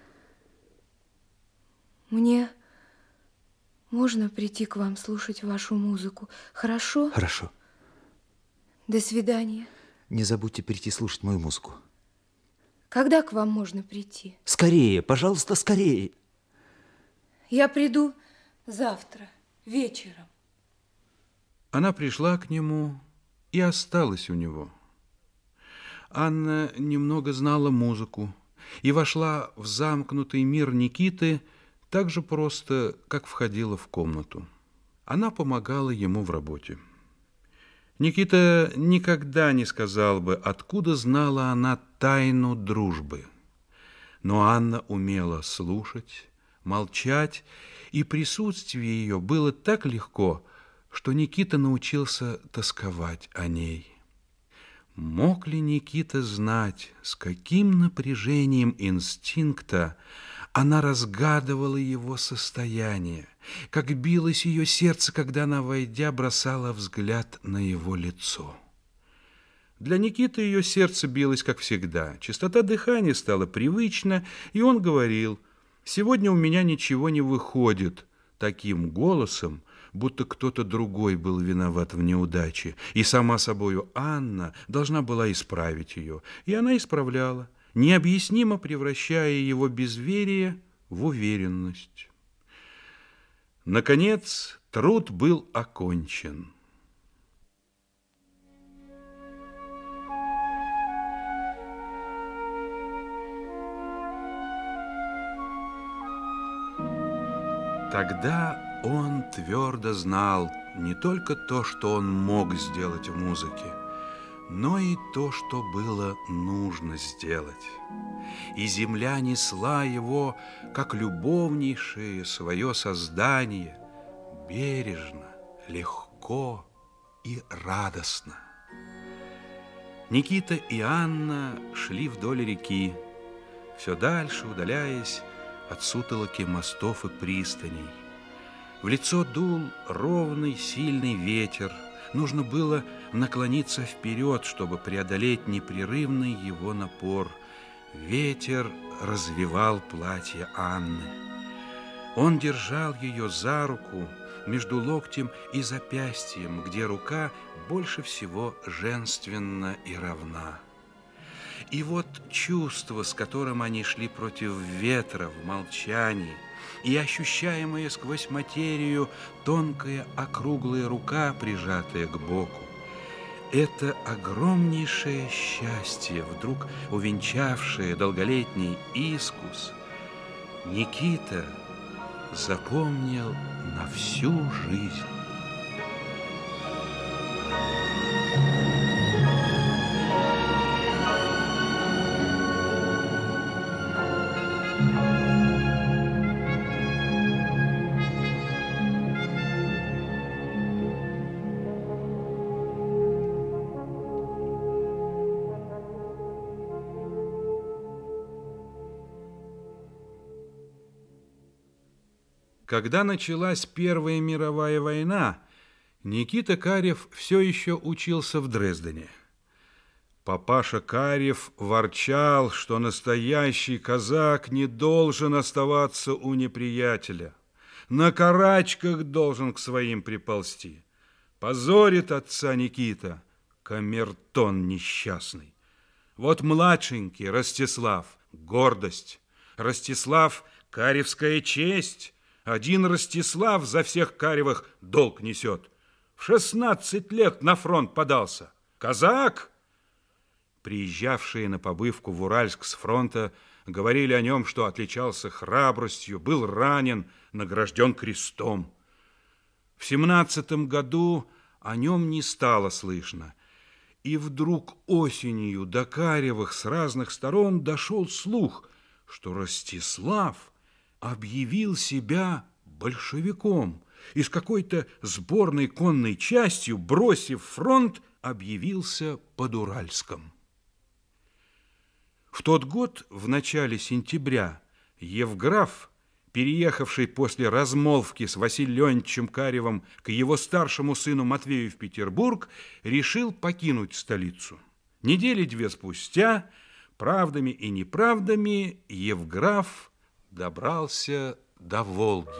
Мне можно прийти к вам слушать вашу музыку? Хорошо? Хорошо. До свидания. Не забудьте прийти слушать мою музыку. Когда к вам можно прийти? Скорее, пожалуйста, скорее. Я приду завтра вечером. Она пришла к нему и осталась у него. Анна немного знала музыку и вошла в замкнутый мир Никиты так же просто, как входила в комнату. Она помогала ему в работе. Никита никогда не сказал бы, откуда знала она тайну дружбы. Но Анна умела слушать, молчать, и присутствие ее было так легко, что Никита научился тосковать о ней. Мог ли Никита знать, с каким напряжением инстинкта она разгадывала его состояние, как билось ее сердце, когда она, войдя, бросала взгляд на его лицо. Для Никиты ее сердце билось, как всегда. Частота дыхания стала привычна, и он говорил: «Сегодня у меня ничего не выходит», таким голосом, будто кто-то другой был виноват в неудаче, и сама собою Анна должна была исправить ее. И она исправляла, необъяснимо превращая его безверие в уверенность. Наконец, труд был окончен. Тогда он твердо знал не только то, что он мог сделать в музыке, но и то, что было нужно сделать. И земля несла его, как любовнейшее свое создание, бережно, легко и радостно. Никита и Анна шли вдоль реки, все дальше удаляясь от сутолоки мостов и пристаней. В лицо дул ровный, сильный ветер. Нужно было наклониться вперед, чтобы преодолеть непрерывный его напор. Ветер развивал платье Анны. Он держал ее за руку между локтем и запястьем, где рука больше всего женственна и равна. И вот чувство, с которым они шли против ветра в молчании, и ощущаемая сквозь материю тонкая округлая рука, прижатая к боку, это огромнейшее счастье, вдруг увенчавшее долголетний искус, Никита запомнил на всю жизнь. Когда началась Первая мировая война, Никита Карев все еще учился в Дрездене. Папаша Карев ворчал, что настоящий казак не должен оставаться у неприятеля, на карачках должен к своим приползти. Позорит отца Никита, камертон несчастный. Вот младшенький Ростислав – гордость, Ростислав – каревская честь. Один Ростислав за всех Каревых долг несет. В 16 лет на фронт подался. Казак! Приезжавшие на побывку в Уральск с фронта говорили о нем, что отличался храбростью, был ранен, награжден крестом. В 17 году о нем не стало слышно. И вдруг осенью до Каревых с разных сторон дошел слух, что Ростислав объявил себя большевиком и с какой-то сборной конной частью, бросив фронт, объявился под Уральском. В тот год, в начале сентября, Евграф, переехавший после размолвки с Василием Леонтьевичем Каревым к его старшему сыну Матвею в Петербург, решил покинуть столицу. Недели две спустя, правдами и неправдами, Евграф добрался до Волги.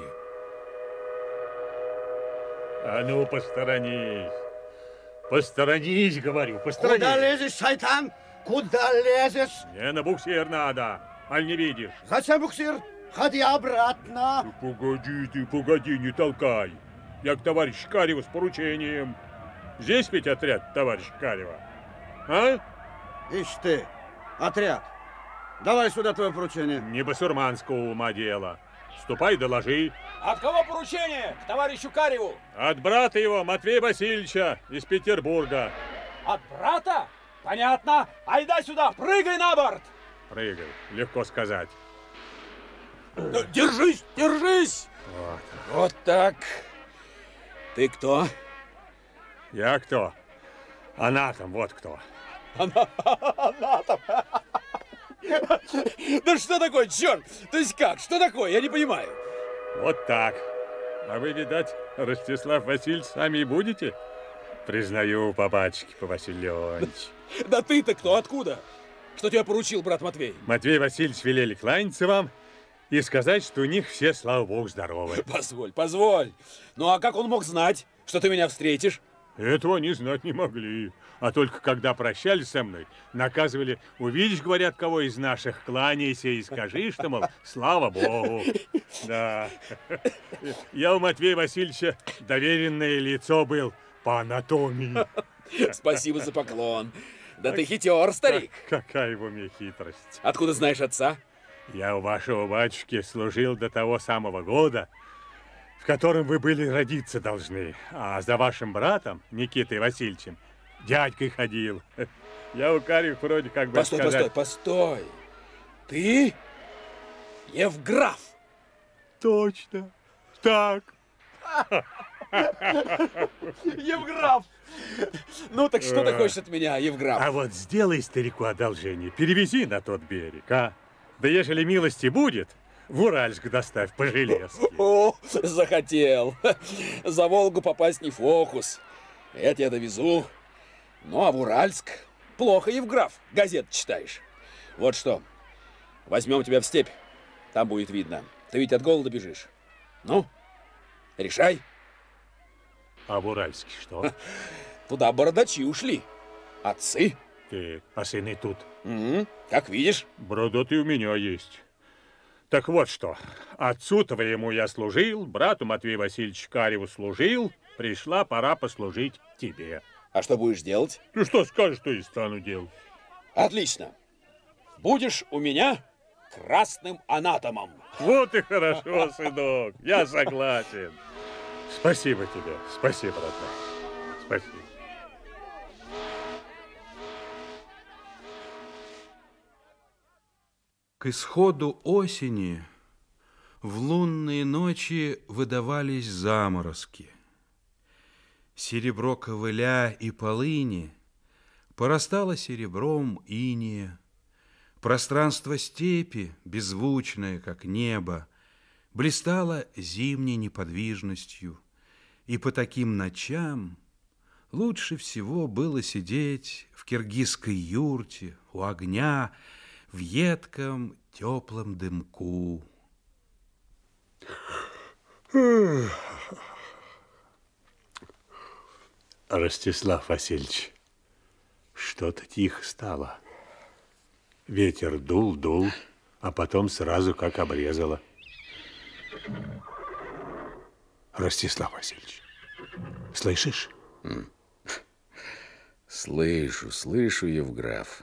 А ну, посторонись. Посторонись, говорю, посторонись. Куда лезешь, шайтан? Куда лезешь? Мне на буксир надо, аль не видишь? Зачем буксир? Ходи обратно. Погоди, не толкай. Я к товарищу Кареву с поручением. Здесь ведь отряд товарища Карева, а? Ишь ты, отряд. Давай сюда твое поручение. Не басурманского ума дело. Ступай, доложи. От кого поручение? К товарищу Кареву. От брата его, Матвея Васильевича, из Петербурга. От брата? Понятно. Айда сюда, прыгай на борт. Прыгай, легко сказать. Держись, держись. Вот так. Ты кто? Я кто? Анатом, вот кто. Анатом. Да что такое, черт? То есть как? Что такое? Я не понимаю. Вот так. А вы, видать, Ростислав Васильевич, сами и будете? Признаю, папачки, по Василию Леонтьевичу. Да ты-то кто? Откуда? Что тебя поручил брат Матвей? Матвей Васильевич велели кланяться вам и сказать, что у них все, слава богу, здоровы. Позволь, позволь. Ну, а как он мог знать, что ты меня встретишь? Этого они знать не могли. А только когда прощались со мной, наказывали: увидишь, говорят, кого из наших, кланяйся и скажи, что, мол, слава богу. Да. Я у Матвея Васильевича доверенное лицо был по анатомии. Спасибо за поклон. Да ты хитер, старик. Какая в уме хитрость. Откуда знаешь отца? Я у вашего батюшки служил до того самого года, в котором вы были родиться должны. А за вашим братом, Никитой Васильевичем, дядькой ходил. Я у Карих вроде как бы Постой, сказать... постой. Ты Евграф? Точно. Так. Евграф! Ну так что ты хочешь от меня, Евграф? А вот сделай старику одолжение, перевези на тот берег, а? Да ежели милости будет, в Уральск доставь по железке. О, захотел. За Волгу попасть не фокус. Это я довезу. Ну, а в Уральск плохо, Евграф, газет читаешь. Вот что, возьмем тебя в степь, там будет видно. Ты ведь от голода бежишь. Ну, решай. А в Уральске что? Туда бородачи ушли. Отцы. А сыны тут? Как видишь. Бородоты у меня есть. Так вот что, отцу твоему я служил, брату Матвею Васильевичу Кареву служил, пришла пора послужить тебе. А что будешь делать? Ну что скажешь, то и стану делать. Отлично. Будешь у меня красным анатомом. Вот и хорошо, сынок, я согласен. Спасибо тебе, спасибо, родной, спасибо. К исходу осени в лунные ночи выдавались заморозки. Серебро ковыля и полыни порастало серебром инея. Пространство степи, беззвучное, как небо, блистало зимней неподвижностью, и по таким ночам лучше всего было сидеть в киргизской юрте у огня в едком теплом дымку. Ростислав Васильевич, что-то тихо стало. Ветер дул, а потом сразу как обрезало. Ростислав Васильевич, слышишь? Слышу, Евграф.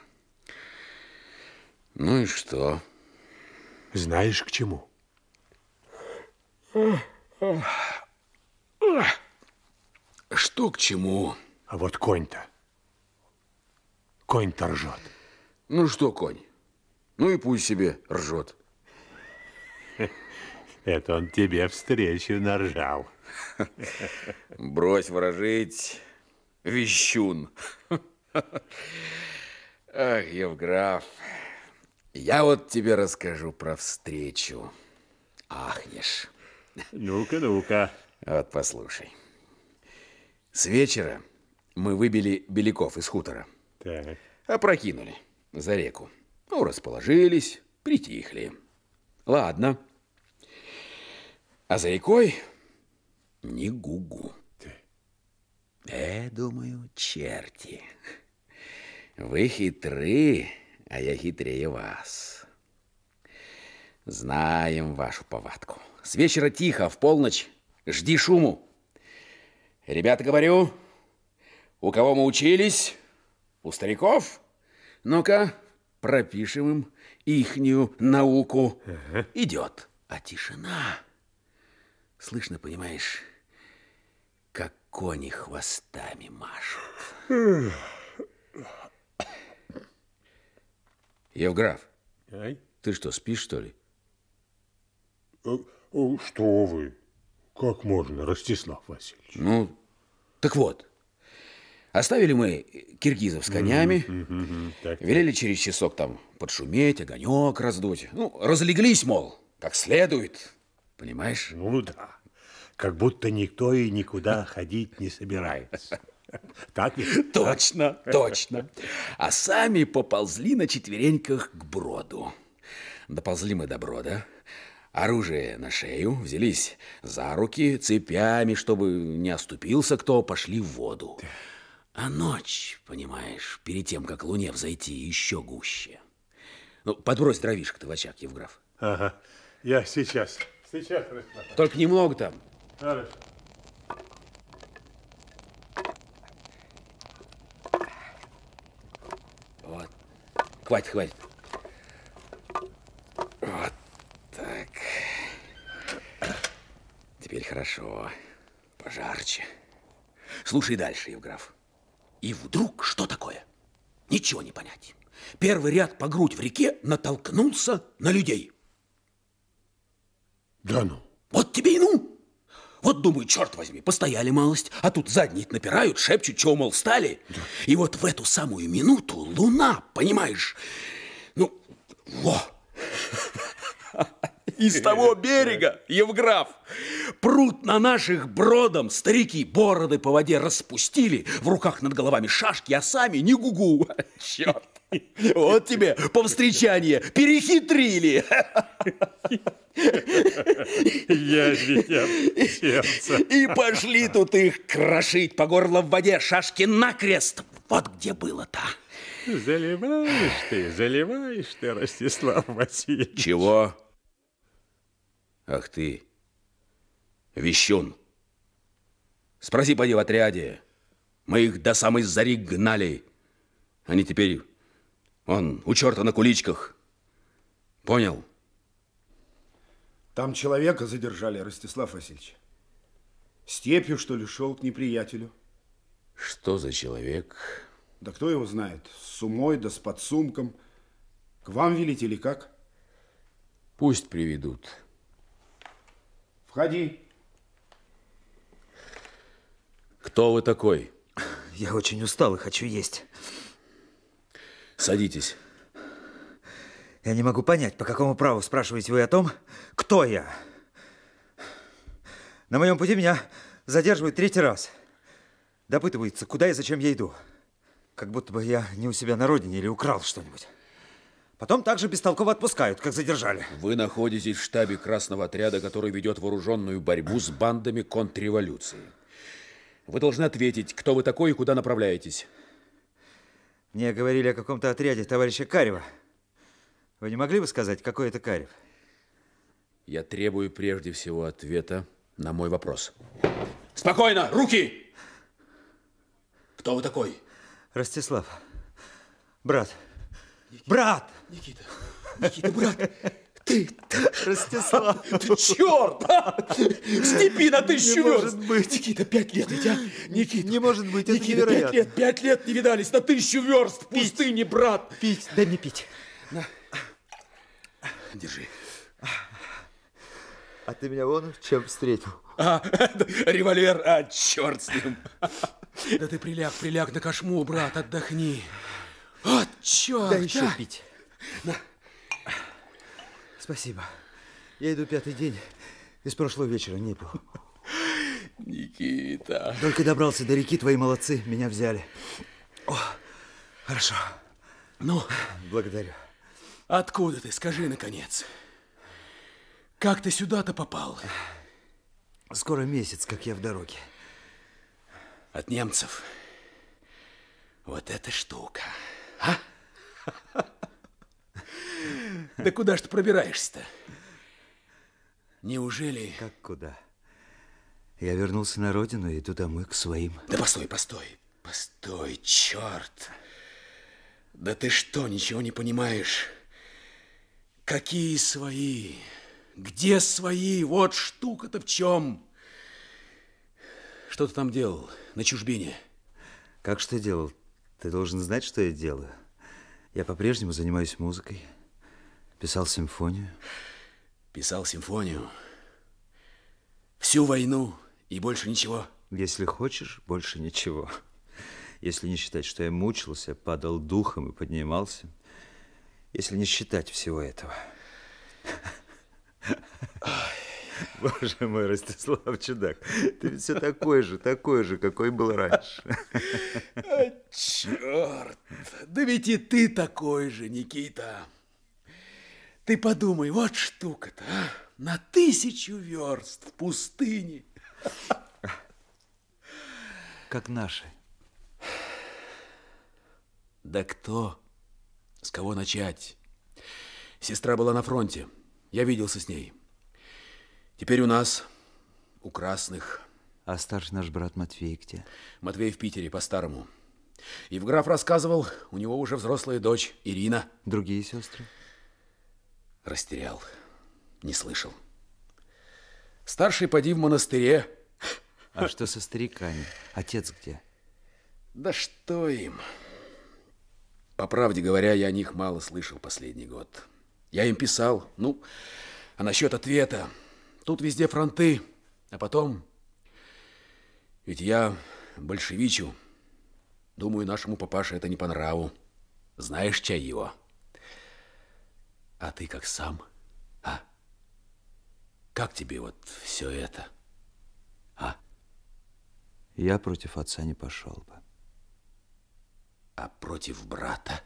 Ну и что? Знаешь, к чему? Что к чему? А вот конь-то. Конь-то ржет. Ну что, конь? Ну и пусть себе ржет. Это он тебе встречу наржал. Брось ворожить, вещун. Ах, Евграф, я вот тебе расскажу про встречу. Ахнешь. Ну-ка. Вот послушай. С вечера мы выбили беляков из хутора. Так. Опрокинули за реку. Ну, расположились, притихли. Ладно. А за рекой ни гугу. Думаю, черти. Вы хитры, а я хитрее вас. Знаем вашу повадку. С вечера тихо, в полночь жди шуму. Ребята, говорю, у кого мы учились? У стариков? Ну-ка, пропишем им ихнюю науку. Идет. А тишина. Слышно, понимаешь, как кони хвостами машут. Евграф, ты что, спишь, что ли? Что вы? Как можно, Ростислав Васильевич? Ну, так вот. Оставили мы киргизов с конями, велели через часок там подшуметь, огонек раздуть. Ну, разлеглись, мол, как следует. Понимаешь? Ну да. Как будто никто и никуда ходить не собирается. Так ведь? Точно. А сами поползли на четвереньках к броду. Доползли мы до брода, Оружие на шею, взялись за руки, цепями, чтобы не оступился кто, пошли в воду. А ночь, понимаешь, перед тем, как луне взойти, еще гуще. Ну, подбрось дровишек-то в очаг, Евграф. Ага, я сейчас. Только немного там. Хорошо. Вот. Хватит, хватит. Вот так. Теперь хорошо. Пожарче. Слушай дальше, Евграф. И вдруг что такое? Ничего не понять. Первый ряд по грудь в реке натолкнулся на людей. Да ну. Вот тебе и ну. Вот, думаю, черт возьми, постояли малость, а тут задние напирают, шепчут, чего, мол, стали. Да. И вот в эту самую минуту луна, понимаешь, ну, во. Из того берега, Евграф, пруд на наших бродом, старики бороды по воде распустили, в руках над головами шашки, а сами не гугу. Черт. Вот тебе повстречание, перехитрили. Я ведь сердце. И пошли тут их крошить по горло в воде, шашки накрест. Вот где было-то. Заливаешь ты, Ростислав Васильевич. Чего? Ах ты, вещун. Спроси, поди, в отряде. Мы их до самой зари гнали. Они теперь, он, у черта на куличках. Понял? Там человека задержали, Ростислав Васильевич. Степью, что ли, шел к неприятелю. Что за человек? Да кто его знает, с умой да с подсумком. К вам велить или как? Пусть приведут. Входи. Кто вы такой? Я очень устал и хочу есть. Садитесь. Я не могу понять, по какому праву спрашиваете вы о том, кто я. На моем пути меня задерживают третий раз. Допытываются, куда и зачем я иду. Как будто бы я не у себя на родине или украл что-нибудь. Потом также бестолково отпускают, как задержали. Вы находитесь в штабе Красного отряда, который ведет вооруженную борьбу с бандами контрреволюции. Вы должны ответить, кто вы такой и куда направляетесь. Мне говорили о каком-то отряде товарища Карева. Вы не могли бы сказать, какой это Карев? Я требую прежде всего ответа на мой вопрос. Спокойно! Руки! Кто вы такой? Ростислав. Брат. Никита. Брат! Никита, брат! Ты, Ростислав! Ты черт! Степи на 1000 верст! Может быть. Никита, 5 лет ведь, а? Никита, не может быть, это Никита, невероятно. 5 лет не видались, на 1000 верст в пустыне, брат! Пить, дай мне пить. На. Держи. А ты меня вон чем встретил? Револьвер, черт с ним. Да ты приляг на кошму, брат, отдохни. Вот черт! Дай еще пить. На. Спасибо. Я иду 5-й день. И с прошлого вечера не пил. Никита. Только добрался до реки, твои молодцы, меня взяли. О, хорошо. Ну? Благодарю. Откуда ты, скажи, наконец? Как ты сюда-то попал? Скоро месяц, как я в дороге. От немцев? Вот эта штука. А? Да куда ж ты пробираешься-то? Неужели... Как куда? Я вернулся на родину и иду домой к своим. Да постой, черт! Да ты что, ничего не понимаешь? Какие свои? Где свои? Вот штука-то в чем? Что ты там делал на чужбине? Как что делал? Ты должен знать, что я делаю. Я по-прежнему занимаюсь музыкой. Писал симфонию. Писал симфонию? Всю войну и больше ничего? Если хочешь, больше ничего. Если не считать, что я мучился, падал духом и поднимался. Если не считать всего этого. Боже мой, Ростислав, чудак. Ты ведь все такой же, какой был раньше. Черт! Да ведь и ты такой же, Никита. Ты подумай, вот штука-то, а? на 1000 верст в пустыне. Как наши. Да кто? С кого начать? Сестра была на фронте. Я виделся с ней. Теперь у нас, у красных. А старший наш брат Матвей где? Матвей в Питере, по-старому. Евграф рассказывал, у него уже взрослая дочь Ирина. Другие сестры? Растерял. Не слышал. Старший поди в монастыре. А что со стариками? Отец где? Да что им? По правде говоря, я о них мало слышал последний год. Я им писал. Ну, а насчет ответа? Тут везде фронты. А потом... Ведь я большевичу. Думаю, нашему папаше это не по нраву. Знаешь, чай его? А ты как сам? А? Как тебе вот все это? А? Я против отца не пошел бы. А против брата?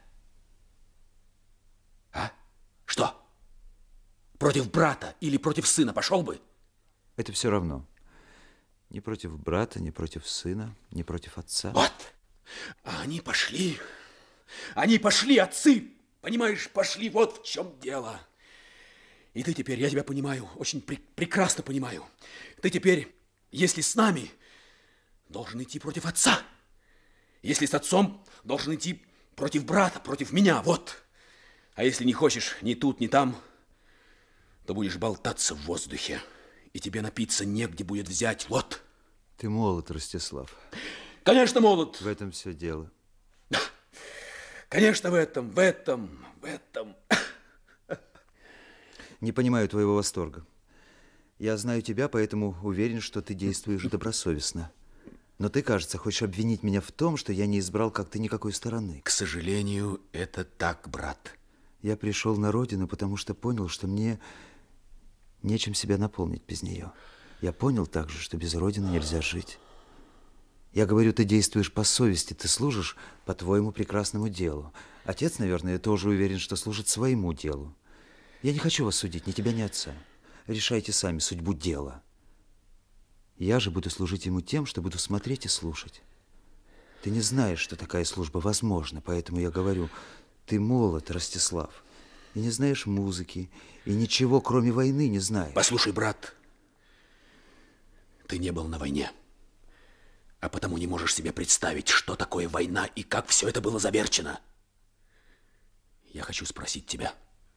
А? Что? Против брата или против сына пошел бы? Это все равно. Ни против брата, ни против сына, ни против отца. Вот. А они пошли. Они пошли, отцы. Понимаешь, пошли. Вот в чем дело. И ты теперь, я тебя понимаю, очень прекрасно понимаю. Ты теперь, если с нами, должен идти против отца. Если с отцом, должен идти против брата, против меня, вот. А если не хочешь ни тут, ни там, то будешь болтаться в воздухе. И тебе напиться негде будет взять, вот. Ты молод, Ростислав. Конечно, молод. В этом все дело. Конечно, в этом. Не понимаю твоего восторга. Я знаю тебя, поэтому уверен, что ты действуешь добросовестно. Но ты, кажется, хочешь обвинить меня в том, что я не избрал как-то никакой стороны. К сожалению, это так, брат. Я пришел на родину, потому что понял, что мне нечем себя наполнить без нее. Я понял также, что без родины нельзя жить. Я говорю, ты действуешь по совести, ты служишь по твоему прекрасному делу. Отец, наверное, тоже уверен, что служит своему делу. Я не хочу вас судить, ни тебя, ни отца. Решайте сами судьбу дела. Я же буду служить ему тем, что буду смотреть и слушать. Ты не знаешь, что такая служба возможна, поэтому я говорю, ты молод, Ростислав, и не знаешь музыки, и ничего, кроме войны, не знаешь. Послушай, брат, ты не был на войне, а потому не можешь себе представить, что такое война и как все это было заверчено. Я хочу спросить тебя.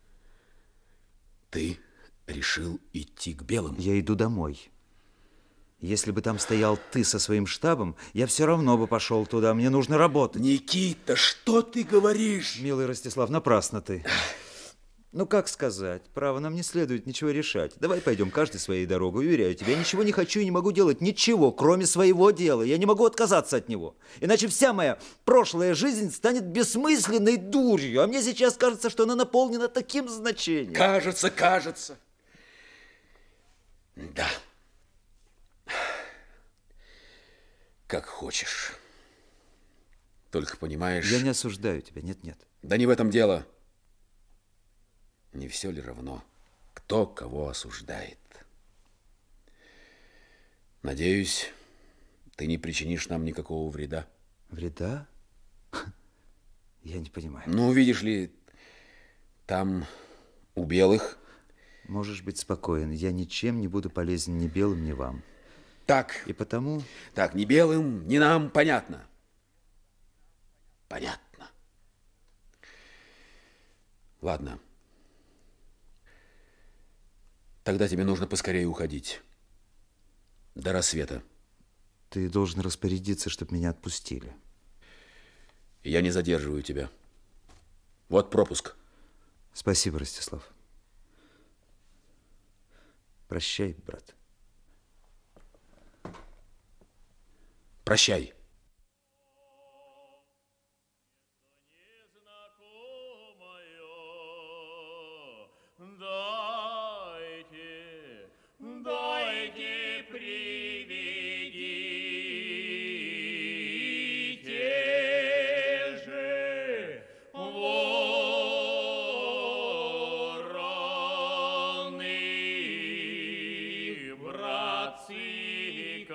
Ты решил идти к белым? Я иду домой. Если бы там стоял ты со своим штабом, я все равно бы пошел туда. Мне нужно работать. Никита, что ты говоришь? Милый Ростислав, напрасно ты. Ну, как сказать? Право, нам не следует ничего решать. Давай пойдем каждый своей дорогой. Уверяю тебя, я ничего не хочу и не могу делать ничего, кроме своего дела. Я не могу отказаться от него. Иначе вся моя прошлая жизнь станет бессмысленной дурью. А мне сейчас кажется, что она наполнена таким значением. Кажется. Да. Как хочешь. Только понимаешь... Я не осуждаю тебя, нет. Да не в этом дело. Не все ли равно, кто кого осуждает? Надеюсь, ты не причинишь нам никакого вреда. Вреда? Я не понимаю. Ну, видишь ли, там у белых... Можешь быть спокоен, я ничем не буду полезен ни белым, ни вам. Так. И потому... Так, ни белым, ни нам, понятно. Понятно. Ладно. Тогда тебе нужно поскорее уходить. До рассвета. Ты должен распорядиться, чтобы меня отпустили. Я не задерживаю тебя. Вот пропуск. Спасибо, Ростислав. Прощай, брат. Прощай. Дайте, приведите же вороны братцы,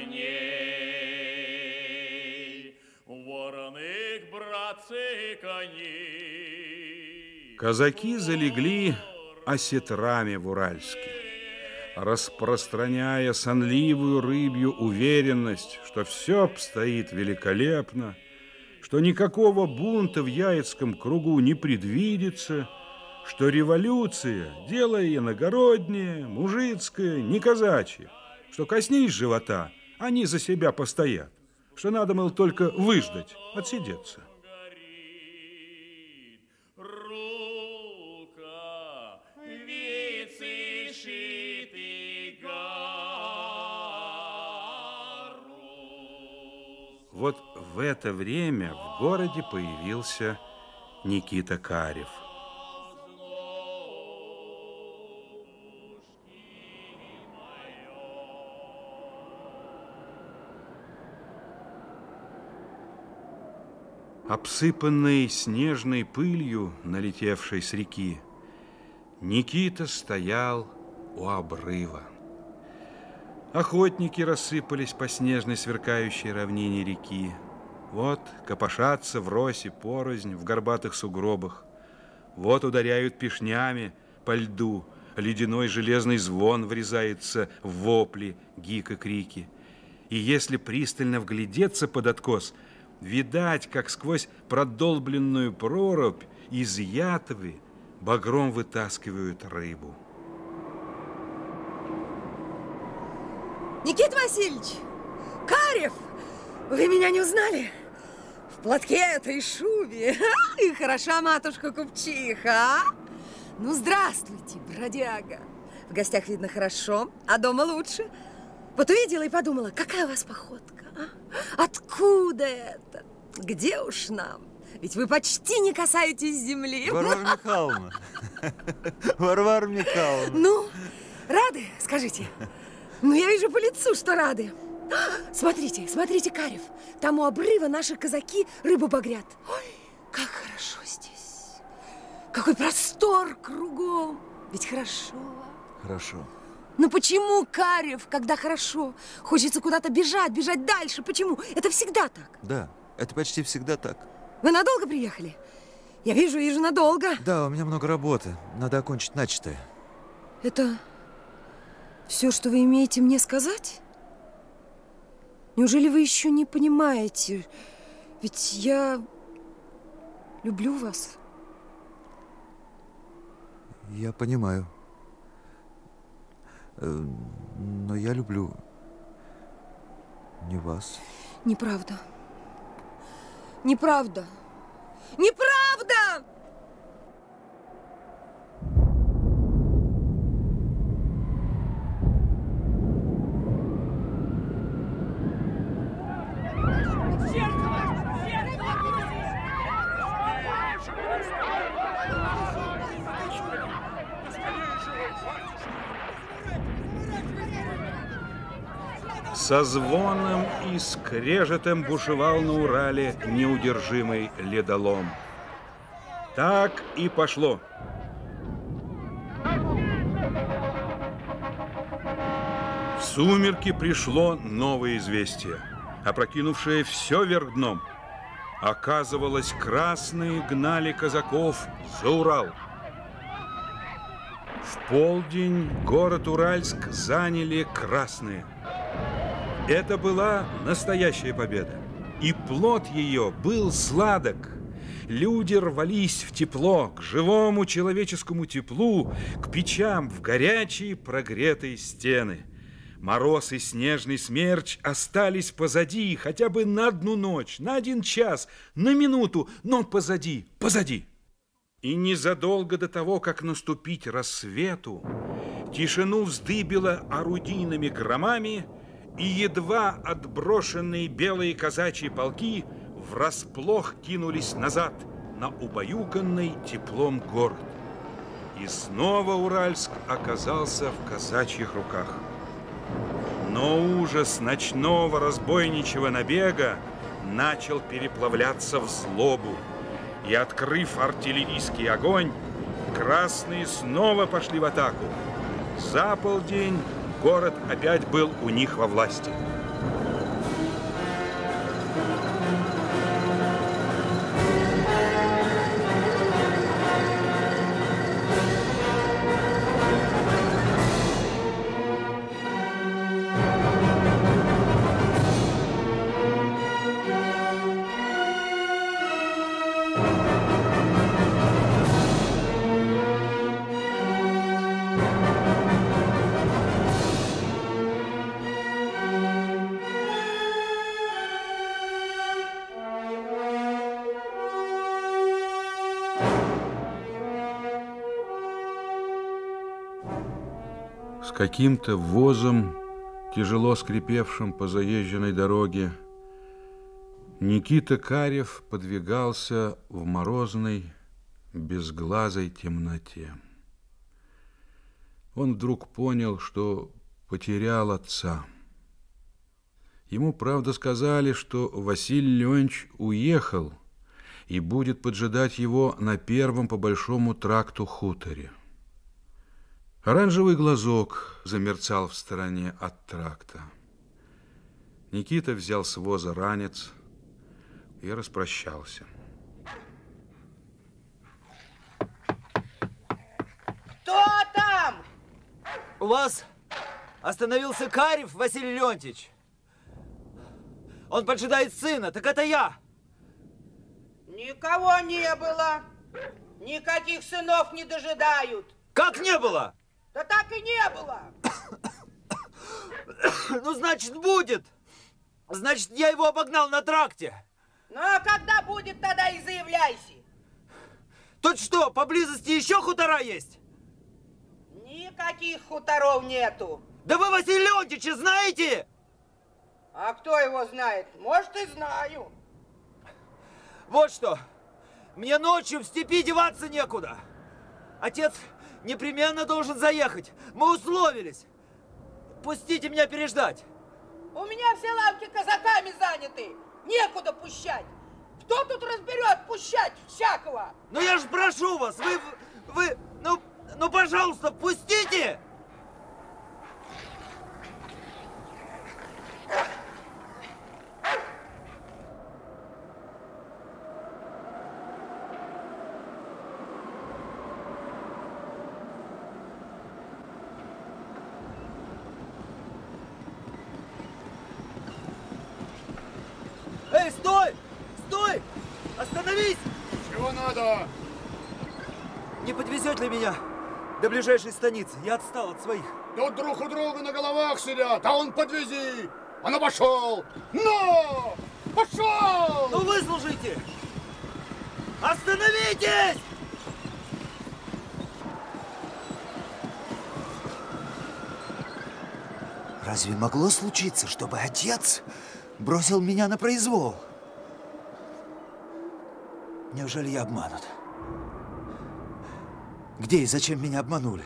коней, вороных, братцы, коней. Казаки залегли осетрами в Уральске, распространяя сонливую рыбью уверенность, что все обстоит великолепно, что никакого бунта в Яицком кругу не предвидится, что революция – дело иногороднее, мужицкое, не казачье, что коснись живота, они за себя постоят, что надо, мол, только выждать, отсидеться. Вот в это время в городе появился Никита Карев. Обсыпанный снежной пылью, налетевшей с реки, Никита стоял у обрыва. Охотники рассыпались по снежной сверкающей равнине реки. Вот копошатся в росе порознь в горбатых сугробах. Вот ударяют пешнями по льду. Ледяной железный звон врезается в вопли, гик и крики. И если пристально вглядеться под откос, видать, как сквозь продолбленную прорубь из ятвы багром вытаскивают рыбу. Никита Васильевич! Карев! Вы меня не узнали? В платке этой шубе. И хороша матушка Купчиха, а? Ну, здравствуйте, бродяга. В гостях видно хорошо, а дома лучше. Вот увидела и подумала, какая у вас походка, а? Откуда это? Где уж нам? Ведь вы почти не касаетесь земли. Варвара Михайловна. Варвара Михайловна. Ну, рады, скажите? Ну, я вижу по лицу, что рады. Смотрите, смотрите, Карев. Там у обрыва наши казаки рыбу багрят. Ой, как хорошо здесь. Какой простор кругом. Ведь хорошо. Хорошо. Ну почему, Карев, когда хорошо, хочется куда-то бежать, бежать дальше? Почему? Это всегда так. Да, это почти всегда так. Вы надолго приехали? Я вижу надолго. Да, у меня много работы. Надо окончить начатое. Это все, что вы имеете мне сказать? Неужели вы еще не понимаете? Ведь я люблю вас. Я понимаю. Но я люблю не вас. Неправда. Неправда. Неправда! Со звоном и скрежетом бушевал на Урале неудержимый ледолом. Так и пошло. В сумерки пришло новое известие, опрокинувшее все вверх дном. Оказывалось, красные гнали казаков за Урал. В полдень город Уральск заняли красные. Это была настоящая победа, и плод ее был сладок. Люди рвались в тепло, к живому человеческому теплу, к печам в горячие прогретые стены. Мороз и снежный смерч остались позади, хотя бы на одну ночь, на 1 час, на минуту, но позади, позади. И незадолго до того, как наступить рассвету, тишину вздыбило орудийными громами, и едва отброшенные белые казачьи полки врасплох кинулись назад на убаюканный теплом город. И снова Уральск оказался в казачьих руках. Но ужас ночного разбойничьего набега начал переплавляться в злобу. И, открыв артиллерийский огонь, красные снова пошли в атаку. За полдень город опять был у них во власти. С каким-то возом, тяжело скрипевшим по заезженной дороге, Никита Карев подвигался в морозной, безглазой темноте. Он вдруг понял, что потерял отца. Ему, правда, сказали, что Василий Леонтьевич уехал и будет поджидать его на первом по Большому тракту хуторе. Оранжевый глазок замерцал в стороне от тракта. Никита взял с воза ранец и распрощался. Кто там? У вас остановился Карев, Василий Леонтьевич. Он поджидает сына, так это я. Никого не было. Никаких сынов не дожидают. Как не было? Да так и не было. Ну, значит, будет. Значит, я его обогнал на тракте. Ну, а когда будет, тогда и заявляйся. Тут что, поблизости еще хутора есть? Никаких хуторов нету. Да вы Василия Леонтьевича знаете? А кто его знает? Может, и знаю. Вот что. Мне ночью в степи деваться некуда. Отец непременно должен заехать. Мы условились. Пустите меня переждать. У меня все лавки казаками заняты. Некуда пущать. Кто тут разберет пущать всякого? Ну я же прошу вас, ну пожалуйста, пустите! Эй, стой! Стой! Остановись! Чего надо? Не подвезет ли меня до ближайшей станицы? Я отстал от своих. Тут друг у друга на головах сидят, а он подвези! А ну пошел! Ну! Пошел! Ну выслушайте! Остановитесь! Разве могло случиться, чтобы отец бросил меня на произвол? Неужели я обманут? Где и зачем меня обманули?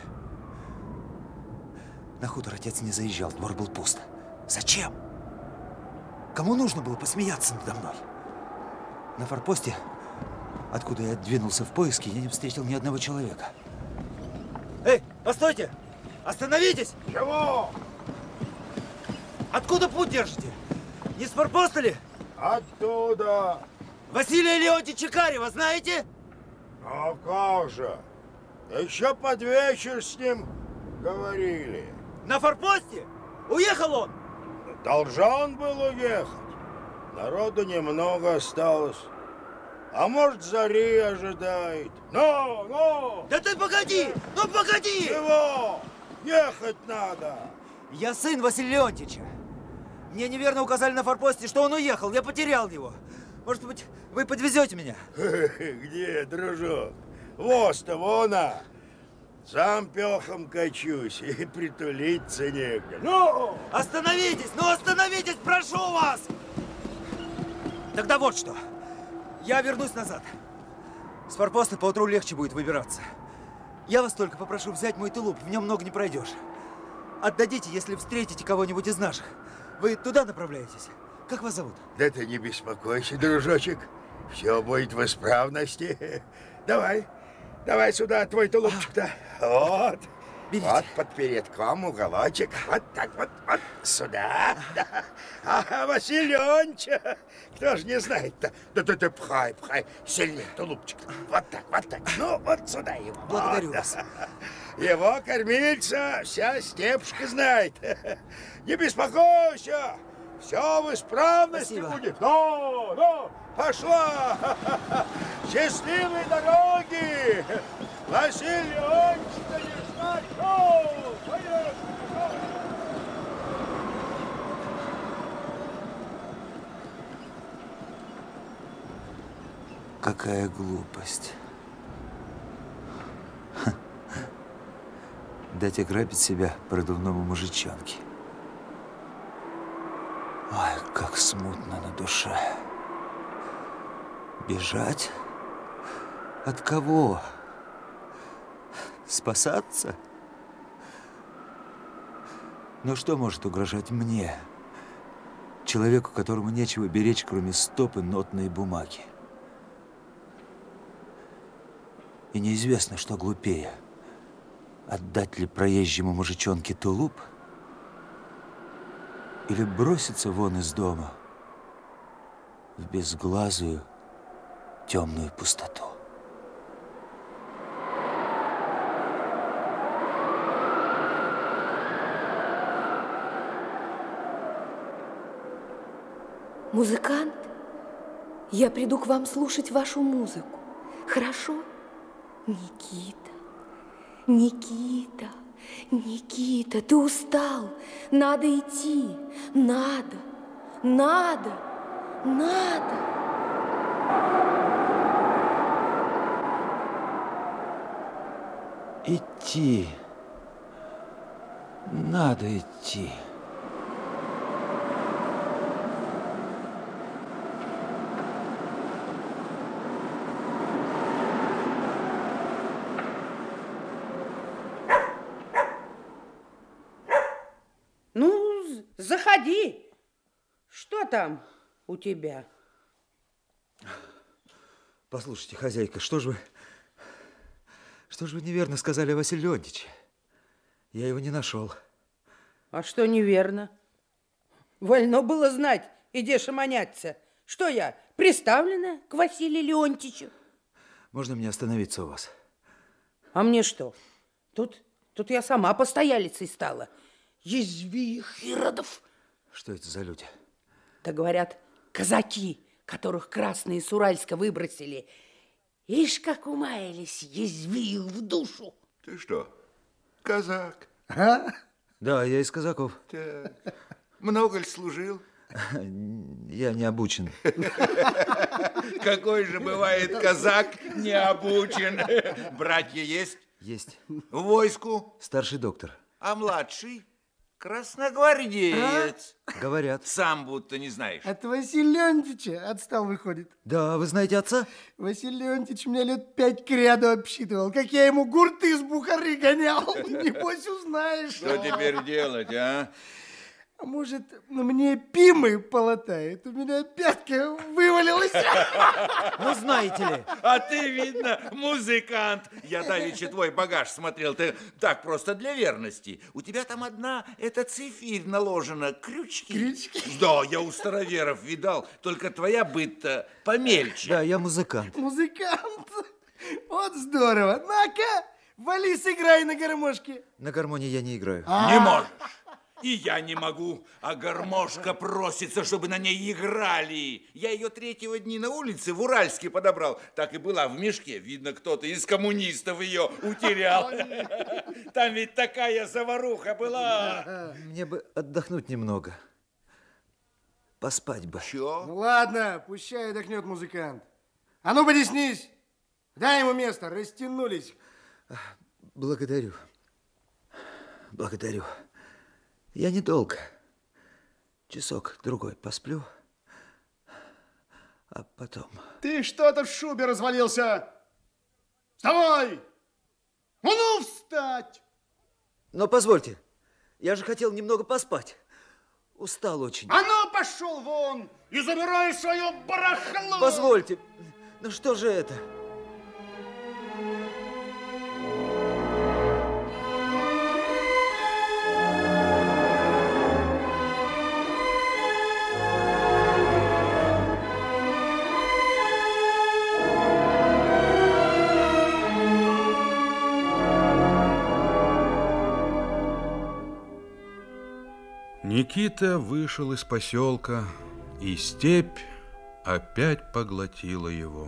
На хутор отец не заезжал, двор был пуст. Зачем? Кому нужно было посмеяться надо мной? На форпосте, откуда я двинулся в поиски, я не встретил ни одного человека. Эй, постойте! Остановитесь! Чего? Откуда путь держите? Не с форпоста ли? Оттуда. Василия Леонтьевича Карева знаете? А как же? Еще под вечер с ним говорили. На форпосте? Уехал он? Должен был уехать. Народу немного осталось. А может, зари ожидает. Ну! Да ты погоди! Ну погоди! Чего? Ехать надо. Я сын Василия Леонтьевича. Мне неверно указали на форпосте, что он уехал. Я потерял его. Может быть, вы подвезете меня? Где, дружок? Воз-то вон, сам пехом качусь, и притулиться негде. Ну! Остановитесь, прошу вас! Тогда вот что. Я вернусь назад. С форпоста поутру легче будет выбираться. Я вас только попрошу взять мой тулуп, в нем много не пройдешь. Отдадите, если встретите кого-нибудь из наших. Вы туда направляетесь? Как вас зовут? Да ты не беспокойся, дружочек. Все будет в исправности. Давай сюда твой тулупчик-то. Вот. Берите. Вот под передком уголочек. Вот так вот, вот сюда. А Василий Леонтьевич, кто же не знает-то? Да пхай, пхай, сильнее тулупчик. Вот так, вот так. Ну, вот сюда его. Благодарю вас. Его кормильца вся Степушка знает. Не беспокойся, все в исправности будет. Ну, пошла. Счастливой дороги. Василий Леонтьевич, не знать. Поехали. Какая глупость. Дать ограбить себя продувному мужичонке. Ой, как смутно на душе. Бежать? От кого? Спасаться? Но что может угрожать мне, человеку, которому нечего беречь, кроме стопы нотной бумаги? И неизвестно, что глупее. Отдать ли проезжему мужичонке тулуп или броситься вон из дома в безглазую темную пустоту. Музыкант, я приду к вам слушать вашу музыку. Хорошо? Никита, Никита, Никита, ты устал. Надо идти. Надо. Идти. Надо идти. Ну, заходи. Что там у тебя? Послушайте, хозяйка, что же вы неверно сказали о Василии Леонтьевиче? Я его не нашел. А что неверно? Вольно было знать, иди шаманяться. Что я, приставлена к Василию Леонтьевичу? Можно мне остановиться у вас? А мне что? Тут я сама постоялицей стала. Язви их, иродов. Что это за люди? Да говорят, казаки, которых красные с Уральска выбросили. Ишь, как умаялись, язви их в душу. Ты что, казак? А? Да, я из казаков. Так. Много ли служил? Я не обучен. Какой же бывает казак не обучен? Братья есть? Есть. В войску? Старший доктор. А младший? Красногвардеец. Говорят. Сам будто не знаешь. От Василия Леонтьевича отстал, выходит. Да, вы знаете отца? Василий Леонтьевич меня лет 5 к ряду обсчитывал, как я ему гурты из Бухары гонял. Небось узнаешь. Что теперь делать, а? А может, мне пимы полотает? У меня пятка вывалилась. Ну, знаете ли. А ты, видно, музыкант. Я давеча твой багаж смотрел. Ты так просто для верности. У тебя там одна, эта цифирь наложена, крючки. Крючки? Да, я у староверов видал. Только твоя быт-то помельче. Да, я музыкант. Музыкант? Вот здорово. На-ка, вали, сыграй на гармошке. На гармонии я не играю. Не можешь. И я не могу, а гармошка просится, чтобы на ней играли. Я ее 3-го дня на улице в Уральске подобрал. Так и была в мешке. Видно, кто-то из коммунистов ее утерял. Там ведь такая заваруха была. Мне бы отдохнуть немного. Поспать бы. Чё? Ну ладно, пущай отдохнет музыкант. А ну, подеснись. Дай ему место, растянулись. Благодарю. Благодарю. Я недолго. Часок-другой посплю, а потом... Ты что-то в шубе развалился. Вставай! Ну, встать! Но позвольте, я же хотел немного поспать. Устал очень. А ну, пошел вон и забирай свое барахло! Позвольте, ну что же это? Никита вышел из поселка, и степь опять поглотила его.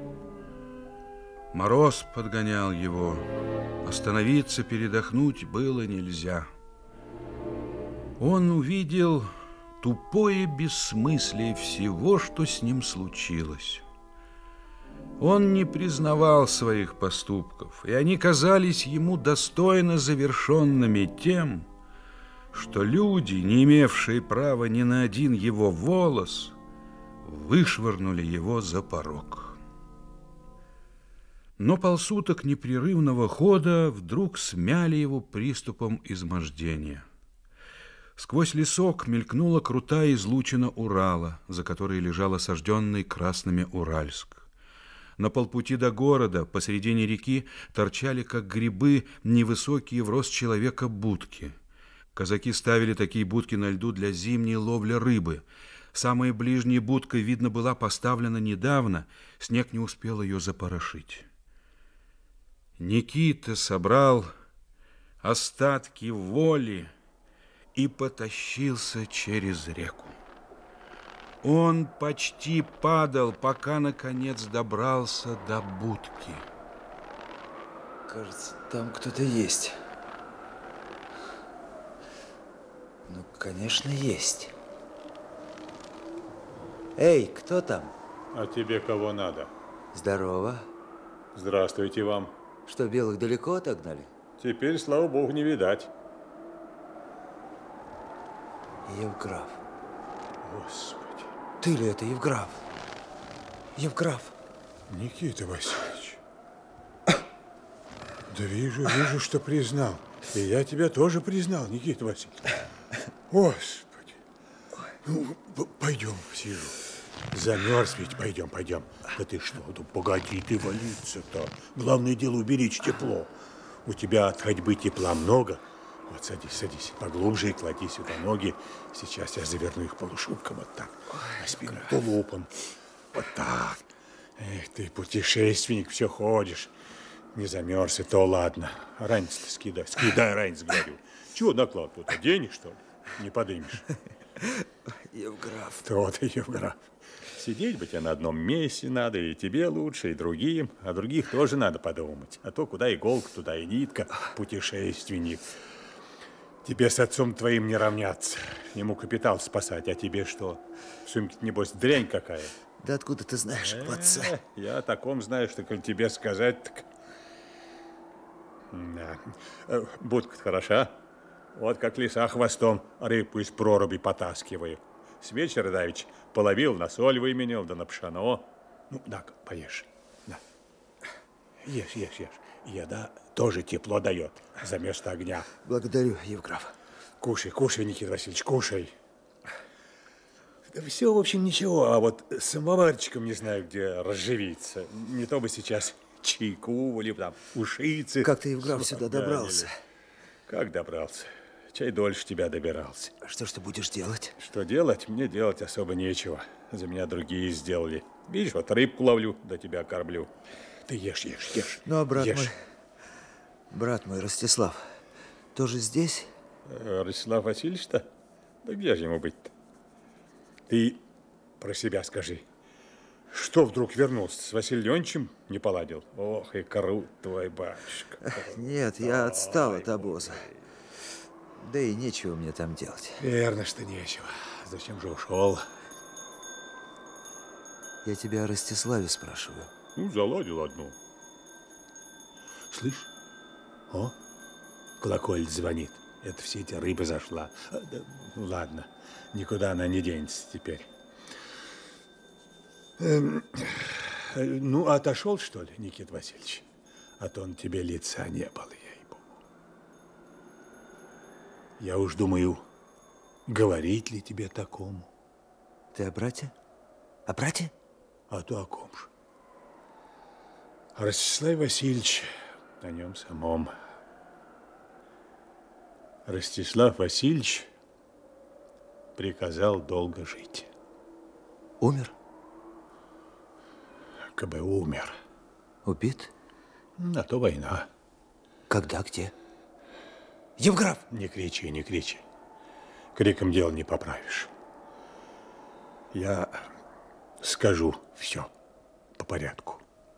Мороз подгонял его. Остановиться, передохнуть было нельзя. Он увидел тупое бессмыслие всего, что с ним случилось. Он не признавал своих поступков, и они казались ему достойно завершенными тем, что люди, не имевшие права ни на один его волос, вышвырнули его за порог. Но полсуток непрерывного хода вдруг смяли его приступом измождения. Сквозь лесок мелькнула крутая излучина Урала, за которой лежал осажденный красными Уральск. На полпути до города, посредине реки, торчали, как грибы, невысокие в рост человека будки. Казаки ставили такие будки на льду для зимней ловли рыбы. Самая ближняя будка, видно, была поставлена недавно, снег не успел ее запорошить. Никита собрал остатки воли и потащился через реку. Он почти падал, пока, наконец, добрался до будки. Кажется, там кто-то есть. Ну, конечно, есть. Эй, кто там? А тебе кого надо? Здорово. Здравствуйте вам. Что, белых далеко отогнали? Теперь, слава богу, не видать. Евграф. Господи. Ты ли это, Евграф? Евграф. Никита Васильевич. Да вижу, что признал. И я тебя тоже признал, Никита Васильевич. Господи. Ну, пойдем, сижу. Замерз ведь, пойдем. Да ты что, да погоди ты валиться-то. Главное дело уберечь тепло. У тебя от ходьбы тепла много. Вот садись, поглубже и клади сюда ноги. Сейчас я заверну их полушубком вот так. А спину тулупом. Вот так. Эх ты, путешественник, все ходишь. Не замерз, и то ладно. Ранец-то скидай. Скидай ранец, говорю. Чего наклад тут? Оденешь, что ли? Не подымешь. Евграф. То-то, Евграф. Сидеть бы тебе на одном месте надо, и тебе лучше, и другим. О других тоже надо подумать. А то куда иголка, туда и нитка, путешественник. Тебе с отцом твоим не равняться. Ему капитал спасать, а тебе что? В сумке-то, небось, дрянь какая. Да откуда ты знаешь об отце? Я о таком знаю, что, коль тебе сказать, так... Да. Будка-то хороша. Вот как лиса хвостом рыбку из проруби потаскивает. С вечера давеча половил, на соль выменил, да на пшено. Ну, так, поешь. Да. Ешь. Еда тоже тепло дает за место огня. Благодарю, Евграф. Кушай, Никита Васильевич, кушай. Да все, в общем, ничего, а вот с самоварчиком не знаю, где разживиться. Не то бы сейчас чайку или там ушицы. Как ты, Евграф, сюда добрался? Как добрался? Чай дольше тебя добирался. Что ж ты будешь делать? Что делать? Мне делать особо нечего. За меня другие сделали. Видишь, вот рыбку ловлю, да тебя кормлю. Ты ешь. Ну, а брат мой, Ростислав, тоже здесь? Ростислав Васильевич-то? Да где же ему быть-то? Ты про себя скажи. Что вдруг вернулся? С Василием Леонтьевичем не поладил? Ох, и крут твой батюшка. Нет, я отстал от обоза. Да и нечего мне там делать. Верно, что нечего. Зачем же ушел? Я тебя о Ростиславе спрашиваю. Ну, заладил одну. Слышь? О, колокольчик звонит. Это все эти рыбы зашла. Да, ну, ладно, никуда она не денется теперь. Ну, отошел, что ли, Никита Васильевич? А то он тебе лица не было, ей-богу. Я уж думаю, говорить ли тебе такому? Ты о брате? О брате? А то о ком же? Ростислав Васильевич, о нем самом. Ростислав Васильевич приказал долго жить. Умер? Кабы умер. Убит? А то война. Когда, где? Евграф! Не кричи. Криком дело не поправишь. Я скажу все по порядку.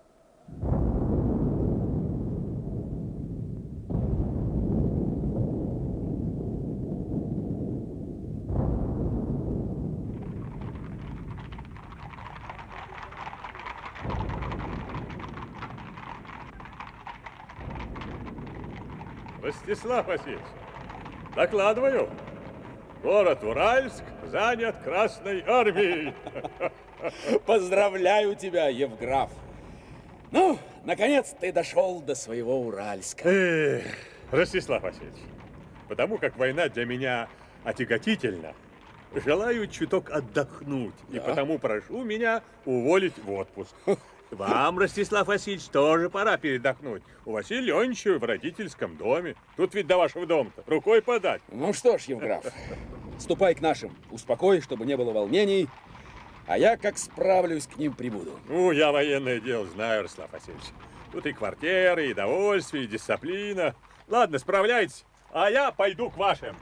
Ростислав Васильевич, докладываю. Город Уральск занят Красной армией. Поздравляю тебя, Евграф. Ну, наконец ты дошел до своего Уральска. Ростислав Васильевич, потому как война для меня отяготительна, желаю чуток отдохнуть. Да? И потому прошу меня уволить в отпуск. Вам, Ростислав Васильевич, тоже пора передохнуть. У Василия Леонидовича в родительском доме. Тут ведь до вашего дома-то рукой подать. Ну что ж, Евграф, ступай к нашим. Успокой, чтобы не было волнений. А я, как справлюсь, к ним прибуду. Ну, я военное дело знаю, Ростислав Васильевич. Тут и квартиры, и довольствие, и дисциплина. Ладно, справляйтесь, а я пойду к вашим.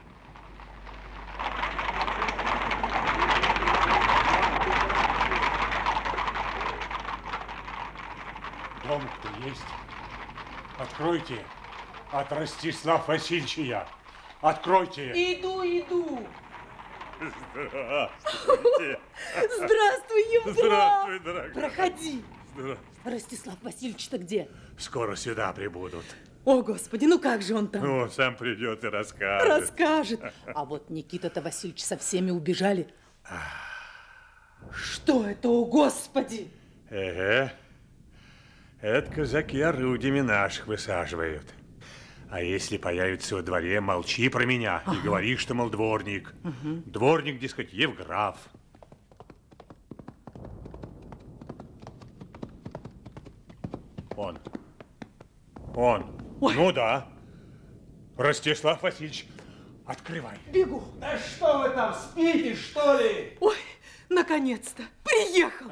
Дом-то есть. Откройте. От Ростислава Васильевича я. Откройте. Иду. Здравствуйте. Здравствуй, Евграф. Здравствуй, дорогая. Проходи. Здравствуй. Ростислав Васильевич-то где? Скоро сюда прибудут. О, Господи, ну как же он там? Ну, сам придет и расскажет. Расскажет. А вот Никита-то Васильевич со всеми убежали. Что это, о Господи? Это казаки орудиями наших высаживают. А если появится во дворе, молчи про меня и говори, что, мол, дворник. Дворник, дескать, Евграф. Он. Ой. Ну да. Ростислав Васильевич, открывай. Бегу. Да что вы там, спите, что ли? Ой, наконец-то, приехал.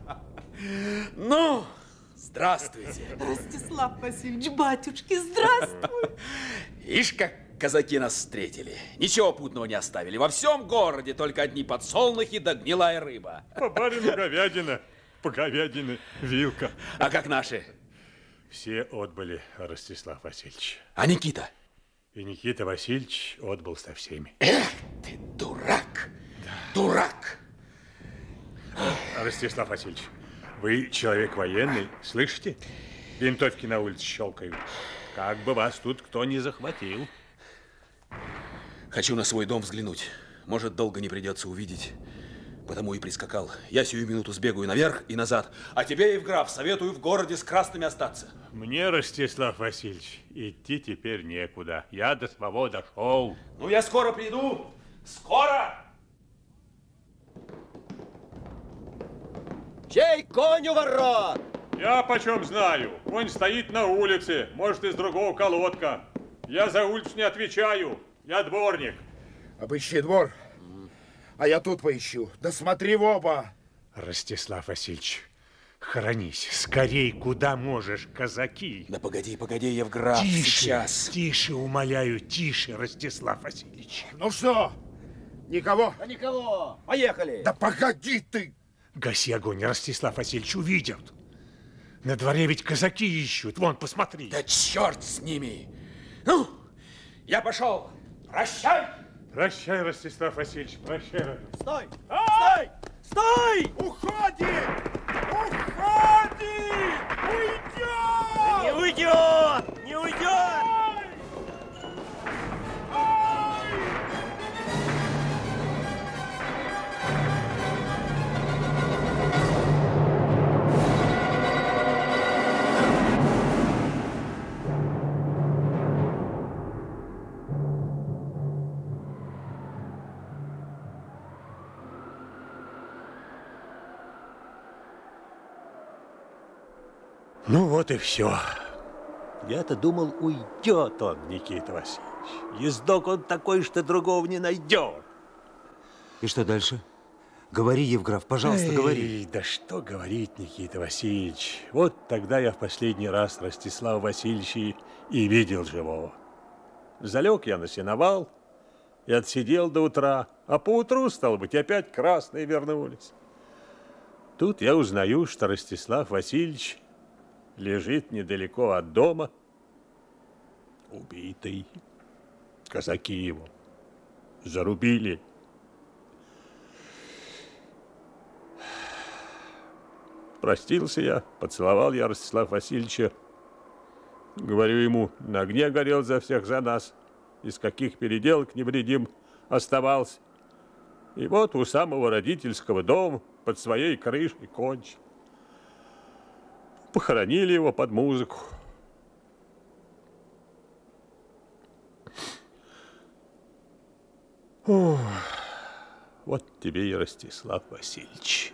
Ну, здравствуйте. Ростислав Васильевич, батюшки, здравствуй. Ишь, как казаки нас встретили. Ничего путного не оставили. Во всем городе только одни подсолнухи да гнилая рыба. По барину говядина, по говядине вилка. А как наши? Все отбыли, Ростислав Васильевич. А Никита? И Никита Васильевич отбыл со всеми. Эх ты, дурак! Да. Дурак! Ростислав Васильевич, вы человек военный, слышите? Винтовки на улице щелкают. Как бы вас тут кто не захватил. Хочу на свой дом взглянуть. Может, долго не придется увидеть. Потому и прискакал. Я сию минуту сбегаю наверх и назад. А тебе, Евграф, советую в городе с красными остаться. Мне, Ростислав Васильевич, идти теперь некуда. Я до своего дошел. Ну, я скоро приду. Скоро! Чей конь у ворот? Я почем знаю. Конь стоит на улице. Может, из другого колодка. Я за улицу не отвечаю. Я дворник. Обыщи двор. А я тут поищу. Да смотри в оба. Ростислав Васильевич, хранись. Скорей, куда можешь, казаки. Да погоди, Евграф, тише, сейчас. Тише, умоляю, тише, Ростислав Васильевич. Ну что, никого? Да никого. Поехали. Да погоди ты. Гаси огонь, Ростислав Васильевич, увидят. На дворе ведь казаки ищут. Вон, посмотри. Да черт с ними. Ну, я пошел. Прощай. Прощай, Ростислав Васильевич, прощай, родной. Стой! Стой! Стой! Уходит! Уходит! Уйдет! Не уйдет! Не уйдет! Ну вот и все. Я-то думал, уйдет он, Никита Васильевич. Ездок он такой, что другого не найдет. И что дальше? Говори, Евграф, пожалуйста, говори. Да что говорить, Никита Васильевич. Вот тогда я в последний раз Ростислава Васильевича и видел живого. Залег я на сеновал и отсидел до утра, а поутру, стало быть, опять красные вернулись. Тут я узнаю, что Ростислав Васильевич лежит недалеко от дома, убитый. Казаки его зарубили. Простился я, поцеловал я Ростислава Васильевича. Говорю ему, на огне горел за всех за нас, из каких переделок невредим оставался. И вот у самого родительского дома под своей крышей кончил. Похоронили его под музыку. Ох, вот тебе и Ростислав Васильевич.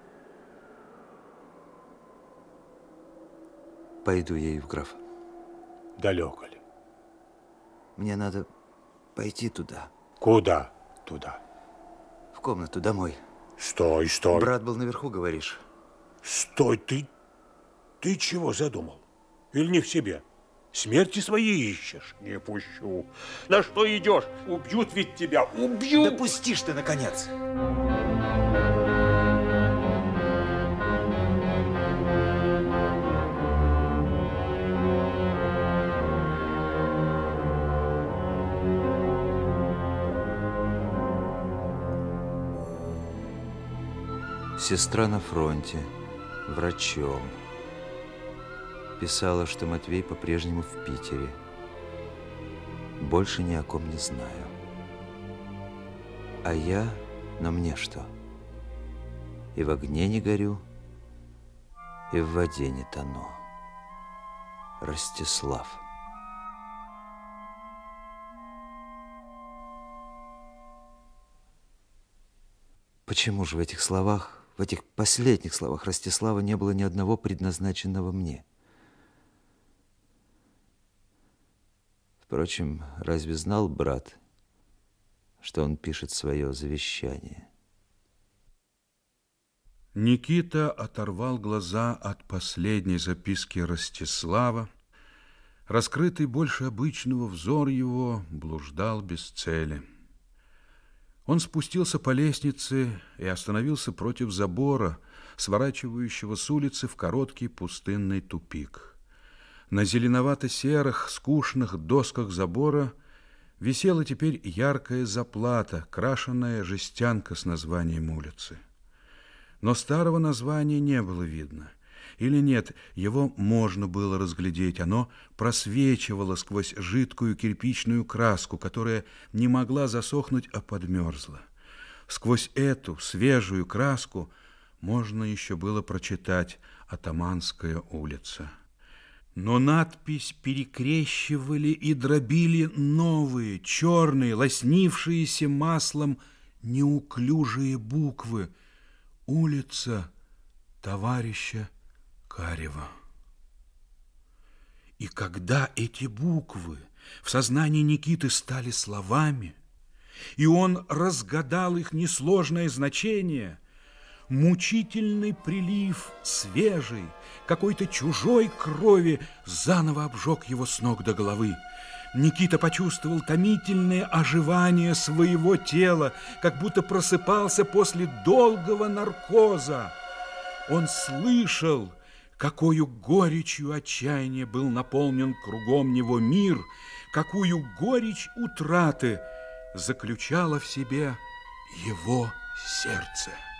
Пойду я, Евграф. Далеко ли? Мне надо пойти туда. Куда туда? В комнату, домой. Стой, стой. Брат был наверху, говоришь? Стой, ты чего задумал? Или не в себе? Смерти своей ищешь? Не пущу. На что идешь? Убьют ведь тебя, убьют! Да пустишь ты, наконец! Сестра на фронте, врачом. Писала, что Матвей по-прежнему в Питере. Больше ни о ком не знаю. А я, но мне что? И в огне не горю, и в воде не тону. Ростислав. Почему же в этих словах, в этих последних словах Ростислава не было ни одного предназначенного мне? Впрочем, разве знал брат, что он пишет свое завещание? Никита оторвал глаза от последней записки Ростислава. Раскрытый больше обычного взор его блуждал без цели. Он спустился по лестнице и остановился против забора, сворачивающего с улицы в короткий пустынный тупик. На зеленовато-серых, скучных досках забора висела теперь яркая заплата, крашеная жестянка с названием улицы. Но старого названия не было видно. Или нет, его можно было разглядеть. Оно просвечивало сквозь жидкую кирпичную краску, которая не могла засохнуть, а подмерзла. Сквозь эту свежую краску можно еще было прочитать «Атаманская улица». Но надпись перекрещивали и дробили новые, черные, лоснившиеся маслом неуклюжие буквы. Улица товарища Карева. И когда эти буквы в сознании Никиты стали словами, и он разгадал их несложное значение, мучительный прилив свежей, какой-то чужой крови заново обжег его с ног до головы. Никита почувствовал томительное оживание своего тела, как будто просыпался после долгого наркоза. Он слышал, какою горечью отчаяния был наполнен кругом него мир, какую горечь утраты заключало в себе его сердце.